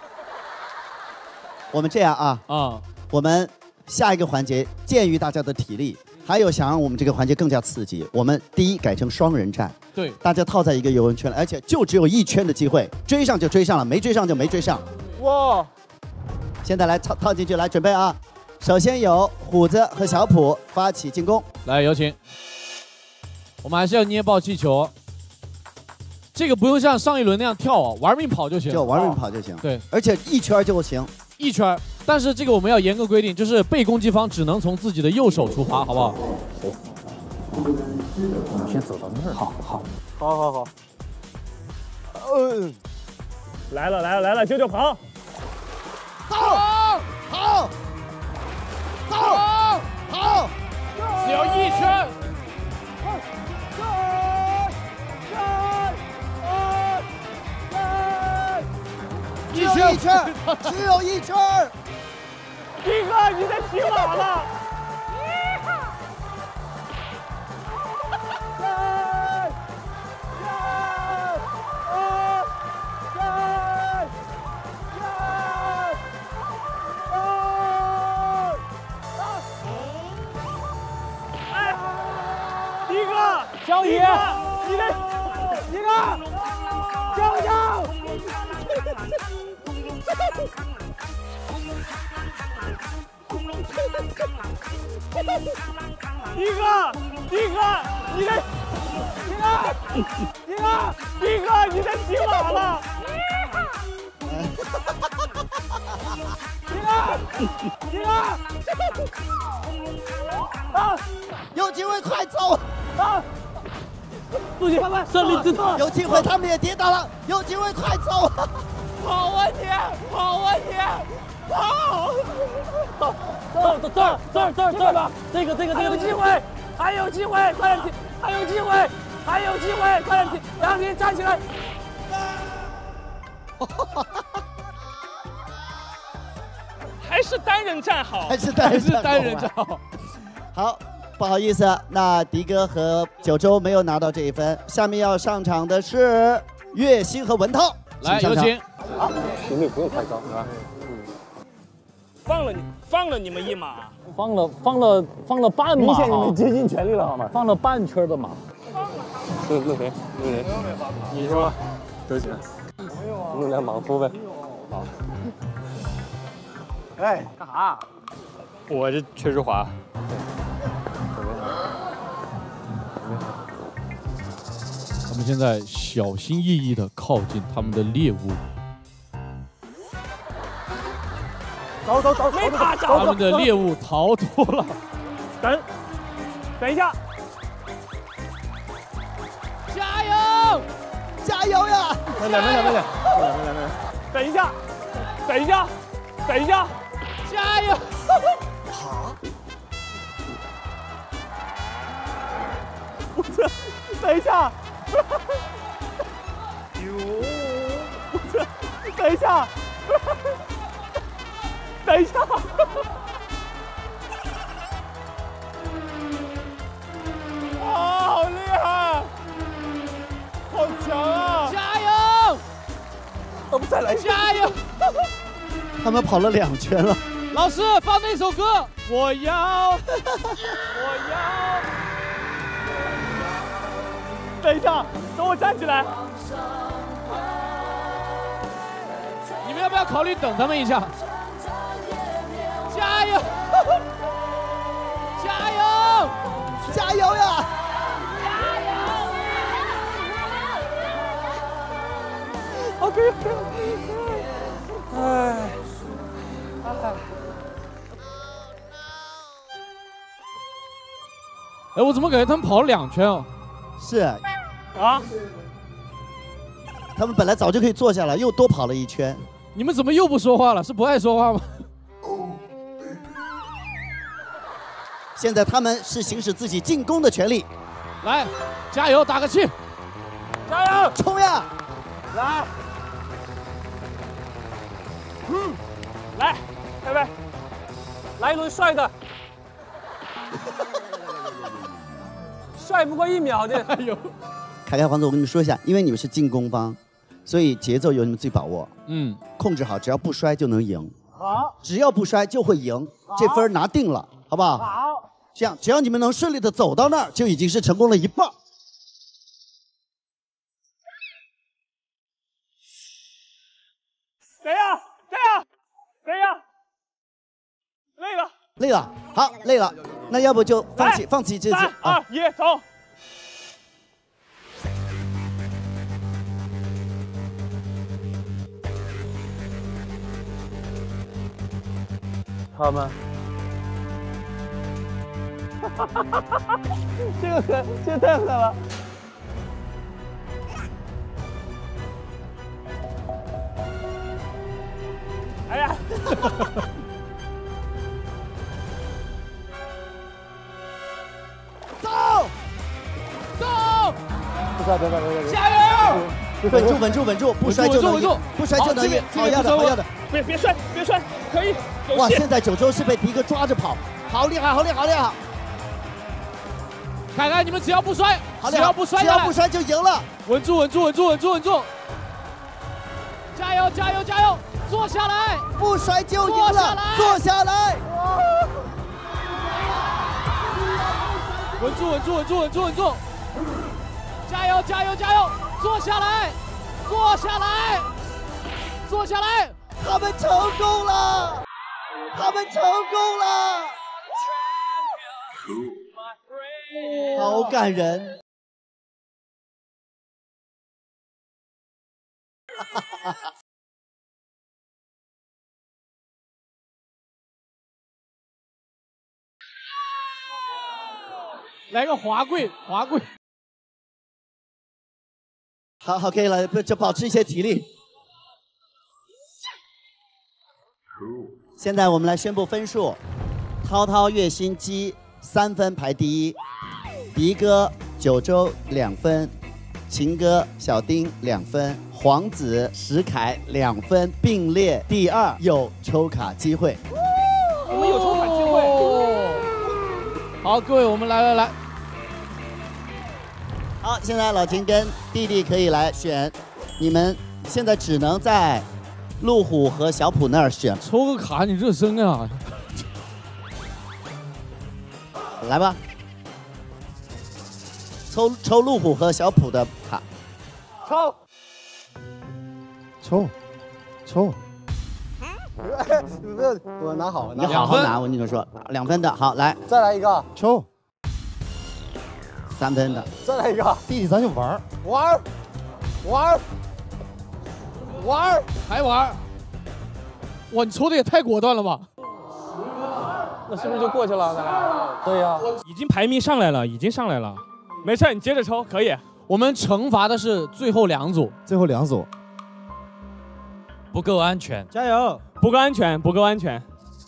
我们这样啊啊，我们下一个环节，鉴于大家的体力，还有想让我们这个环节更加刺激，我们第一改成双人战。 对， 大家套在一个游泳圈了，而且就只有一圈的机会，追上就追上了，没追上就没追上。 哇！ 现在来套套进去，来准备啊！首先有虎子和小普发起进攻， 来有请。我们还是要捏爆气球，这个不用像上一轮那样跳啊，玩命跑就行， 就玩命跑就行。 对， 而且一圈就行， 一圈。但是这个我们要严格规定，就是被攻击方只能从自己的右手出发，好不好？ 我们先走到那儿。好好好好好。嗯，来了来了来了，九九跑。 走跑走跑， 只有一圈。 只有一圈，只有一圈。 斌哥，你在骑马了。 江怡， 你的，你的，江江，一个，一个，你的，一个，一个，一个，你在骑马了，一个，一个， 啊，有机会快走啊！ 注意，胜利之道， 有机会，他们也跌倒了，有机会，快走！ 跑啊你，跑啊你，跑！ 这儿这儿这儿这儿这儿吧，这个这个这个， 还有机会，还有机会，快点停！还有机会，还有机会，快点停！杨婷站起来！还是单人站好， 还是单人站好， 单人站好。 好。不好意思，那迪哥和九州没有拿到这一分。下面要上场的是月薪和文涛。 来，有请。 啊，频率不用太高啊。 放了你，放了你们一马。 放了放了放了半马， 明显你们竭尽全力了好吗？ 放了半圈的马。 那那谁？那谁？你说，对不起，弄辆莽夫呗。好。 哎，干啥？ 我这确实滑。 他们现在小心翼翼地靠近他们的猎物。 走走走， 没打着。 他们的猎物逃脱了。 等，等一下。 加油！ 加油呀！ 慢点，慢点，慢点，慢点，慢点。 等一下，等一下，等一下， 加油！ 好。 不是，等一下。哟，不是，等一下。等一下，啊，好厉害，好强啊！ 加油！ 我们再来一下！加油！ 他们跑了两圈了。 老师，放那首歌，我要， 我要。等一下，等我站起来。 你们要不要考虑等他们一下？ 加油！加油！ 加油呀！ 加油 ！OK。哎， 哎，我怎么感觉他们跑了两圈哦？ 是啊， 他们本来早就可以坐下了，又多跑了一圈。 你们怎么又不说话了？是不爱说话吗？ 现在他们是行使自己进攻的权利。 来，加油，打个气！ 加油， 冲呀！ 来，嗯，来，贝贝， 来一轮帅的。帅不过一秒的。 哎呦！ 凯凯、黄总，我跟你们说一下，因为你们是进攻方，所以节奏由你们自己把握。 嗯， 控制好，只要不摔就能赢。 好， 只要不摔就会赢，这分拿定了，好不好？ 好， 这样只要你们能顺利的走到那儿，就已经是成功了一半。 等一下，等一下，等一下，累了， 累了，好，累了，那要不就放弃，放弃这次。 三二一，走。 他们， 这个狠，这个太狠了。哎呀！ 走， 走！ 别摔，别摔，别摔！ 加油！ 稳住，稳住，稳住，不摔就能赢，不摔就能赢。好要的，好要的。 别别摔，别摔，可以。 哇！现在九州是被迪哥抓着跑，好厉害，好厉害，好厉害！ 凯凯，你们只要不摔， 好只要不摔， 只要不摔就赢了。 稳住，稳住，稳住，稳住，稳住！ 加油，加油，加油！坐下来， 不摔就赢了，坐下来。 稳住，稳住，稳住，稳住，稳住！ 加油，加油，加油！坐下来，坐下来，坐下来！ 他们成功了，他们成功了，好感人。 来个滑跪，滑跪。 好好，可以了，就保持一些体力。现在我们来宣布分数：涛涛、月薪姬三分排第一，迪哥、九州两分，秦哥、小丁两分，黄子、石凯两分，并列第二，有抽卡机会。 我们有抽卡机会。 好，各位，我们来来来。 好，现在老秦跟弟弟可以来选你们现在只能在路虎和小普那儿选。 抽个卡，你热身啊！ 来吧，抽抽路虎和小普的卡。 抽， 抽，抽。 不是，我拿好， 你好好拿，我跟你们说，两分的，好来， 再来一个， 抽， 三分的， 再来一个， 弟弟咱就玩玩玩玩还玩，哇，你抽的也太果断了吧！ 那是不是就过去了？咱俩？对呀， 已经排名上来了，已经上来了。 没事，你接着抽，可以。 我们惩罚的是最后两组， 最后两组不够安全， 加油！不够安全，不够安全。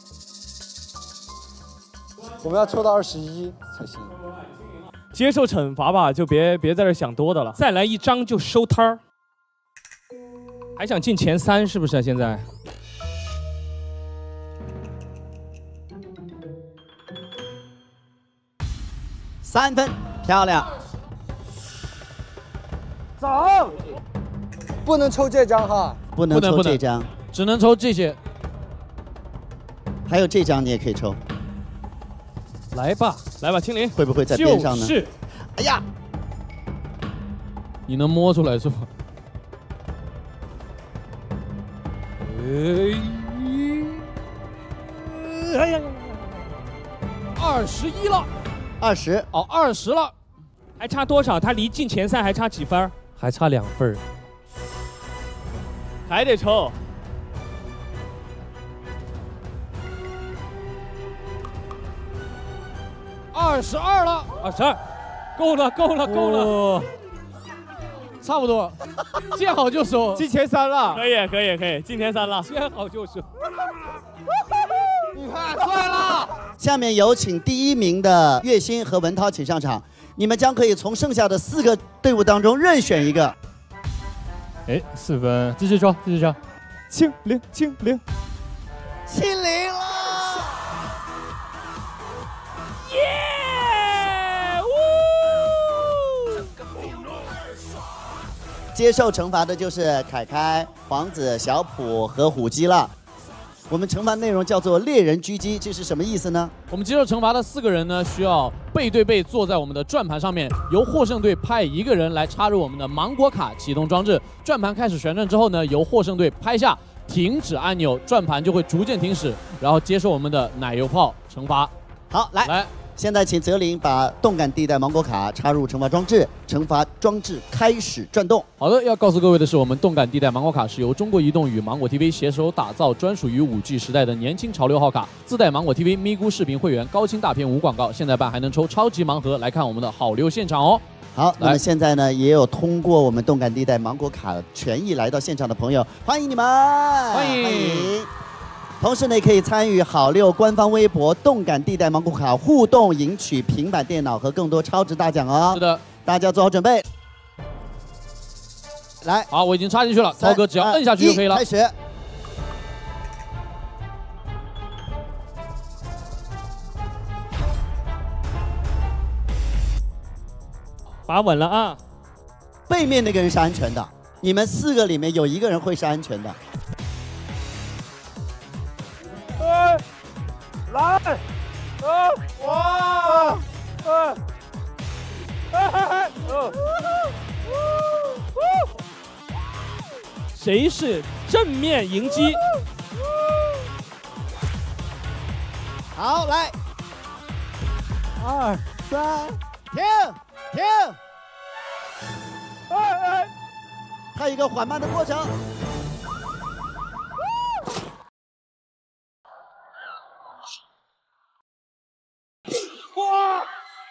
我们要抽到二十一才行。 接受惩罚吧，就别别在这想多的了。 再来一张就收摊儿。还想进前三是不是？现在？ 三分，漂亮。 走，不能抽这张哈， 不能抽这张， 只能抽这些。 还有这张你也可以抽。 来吧， 来吧，青林， 会不会在边上呢？ 是。 哎呀， 你能摸出来是吧？ 哎呀， 二十一了， 二十哦，二十了， 还差多少？他离进前三还差几分？ 还差两分， 还得抽。 二十二了， 二十二，够了，够了，够了。 哦差不多，见好就收， 进前三了，可以，可以，可以，进前三了， 见好就收。 你看，帅了！ 下面有请第一名的月薪和文涛请上场，你们将可以从剩下的四个队伍当中任选一个。 哎，四分，继续抽，继续抽。 清零，清零， 清零了！ 耶！ 接受惩罚的就是凯凯、皇子、小普和虎基了。我们惩罚内容叫做猎人狙击，这是什么意思呢？ 我们接受惩罚的四个人呢，需要背对背坐在我们的转盘上面，由获胜队派一个人来插入我们的芒果卡启动装置。转盘开始旋转之后呢，由获胜队拍下停止按钮，转盘就会逐渐停止，然后接受我们的奶油炮惩罚。 好，来来。 现在请泽林把动感地带芒果卡插入惩罚装置，惩罚装置开始转动。 好的，要告诉各位的是，我们动感地带芒果卡是由中国移动与芒果 T V 携手打造，专属于 五 G 时代的年轻潮流号卡，自带芒果 T V 咪咕视频会员，高清大片无广告，现在办还能抽超级盲盒，来看我们的好流现场哦。 好，那么现在呢，也有通过我们动感地带芒果卡权益来到现场的朋友，欢迎你们， 欢迎。 欢迎同时呢，也可以参与好六官方微博动感地带芒果卡互动，赢取平板电脑和更多超值大奖哦。 是的， 大家做好准备。来， 好，我已经插进去了，涛哥只要摁下去就可以了。 开始。 把稳了啊！ 背面那个人是安全的，你们四个里面有一个人会是安全的。 哎，来，呃，哇，哎，哎，呃， 谁是正面迎击？ 好，来，二三，停，停， 哎哎， 它有一个缓慢的过程。 哇！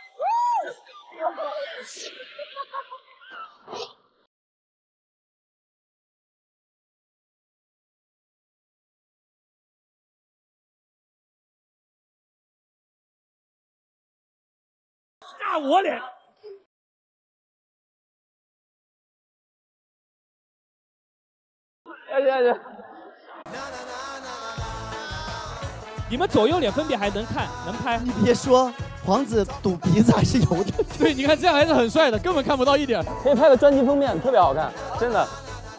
炸我脸！ 哎呀呀！你们左右脸分别还能看能拍？ 你别说，皇子赌鼻子还是有的。 对，你看这样还是很帅的，根本看不到一点。 可以拍个专辑封面，特别好看，真的。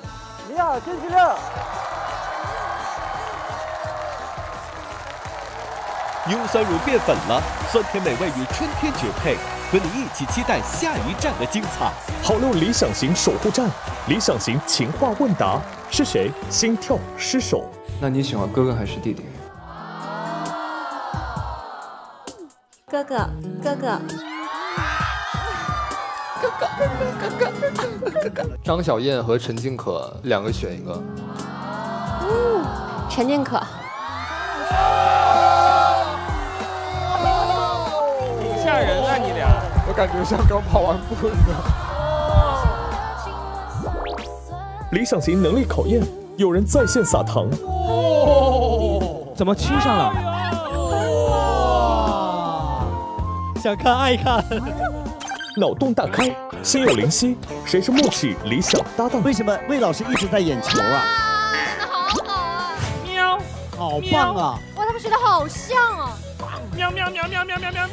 好星期六。 优酸乳变粉了，酸甜美味与春天绝配，和你一起期待下一站的精彩。 好六理想型守护站，理想型情话问答，是谁心跳失手？ 那你喜欢哥哥还是弟弟？ 哥哥，哥哥。 哥哥，哥哥，哥哥。张小燕和陈静可两个选一个。 嗯，陈静可。 挺吓人啊，你俩。 我感觉像刚跑完步一样。 理想型能力考验，有人在线撒糖。 哦，怎么亲上了？ 想看爱看。 脑洞大开，心有灵犀，谁是默契理想搭档？ 为什么魏老师一直在眼球啊？ 真的好好啊！ 喵， 好棒啊！ 哇，他们学的好像啊！ 喵喵喵喵喵喵喵！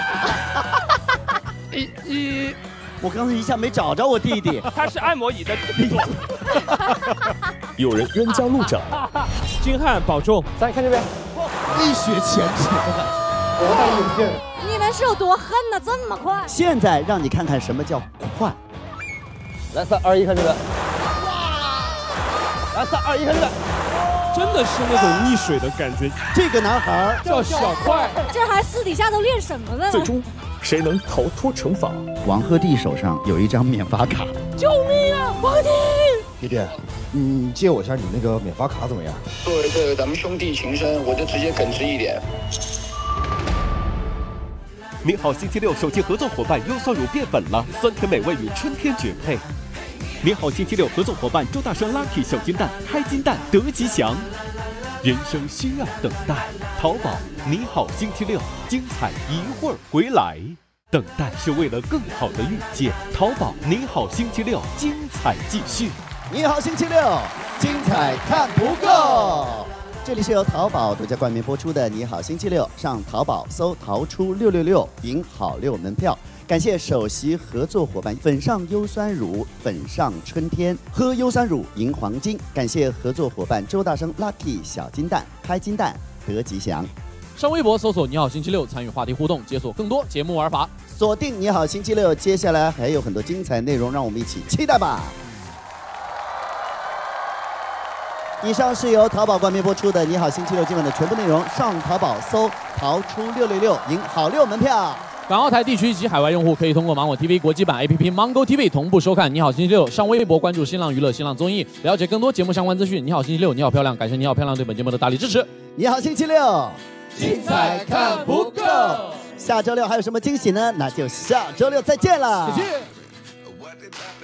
一一，我刚才一下没找着我弟弟。 他是按摩椅的弟弟。 有人冤家路窄。 金瀚保重。 再看这边， 一雪前耻的感觉。 我戴眼镜。 你们是有多恨呢？这么快！ 现在让你看看什么叫快。 来，三二一，看这个。来，三二一，看这个。 真的是那种溺水的感觉。 这个男孩叫小快， 这还私底下都练什么呢？ 最终，谁能逃脱惩罚？ 王鹤棣手上有一张免罚卡。 救命啊，王弟！ 弟弟，你借我一下你那个免罚卡怎么样？ 作为这咱们兄弟情深，我就直接耿直一点。 你好星期六首席合作伙伴优酸乳变粉了，酸甜美味与春天绝配。你好星期六合作伙伴周大生 Lucky 小金蛋开金蛋得吉祥。人生需要等待，淘宝你好星期六精彩一会儿回来。等待是为了更好的遇见，淘宝你好星期六精彩继续。 你好星期六精彩看不够。这里是由淘宝独家冠名播出的《你好星期六》，上淘宝搜“淘出六六六”赢好六门票。感谢首席合作伙伴粉上优酸乳，粉上春天，喝优酸乳赢黄金。感谢合作伙伴周大生 Lucky 小金蛋开金蛋得吉祥。 上微博搜索“你好星期六”，参与话题互动，解锁更多节目玩法。 锁定“你好星期六”，接下来还有很多精彩内容，让我们一起期待吧。以上是由淘宝冠名播出的《你好星期六》今晚的全部内容。上淘宝搜“淘出六六六”，赢好六门票。 港澳台地区及海外用户可以通过芒果 T V 国际版 A P P Mango T V 同步收看《你好星期六》。上微博关注新浪娱乐、新浪综艺，了解更多节目相关资讯。你好星期六，你好漂亮！感谢你好漂亮对本节目的大力支持。 你好星期六，精彩看不够。下周六还有什么惊喜呢？那就下周六再见了。 再见。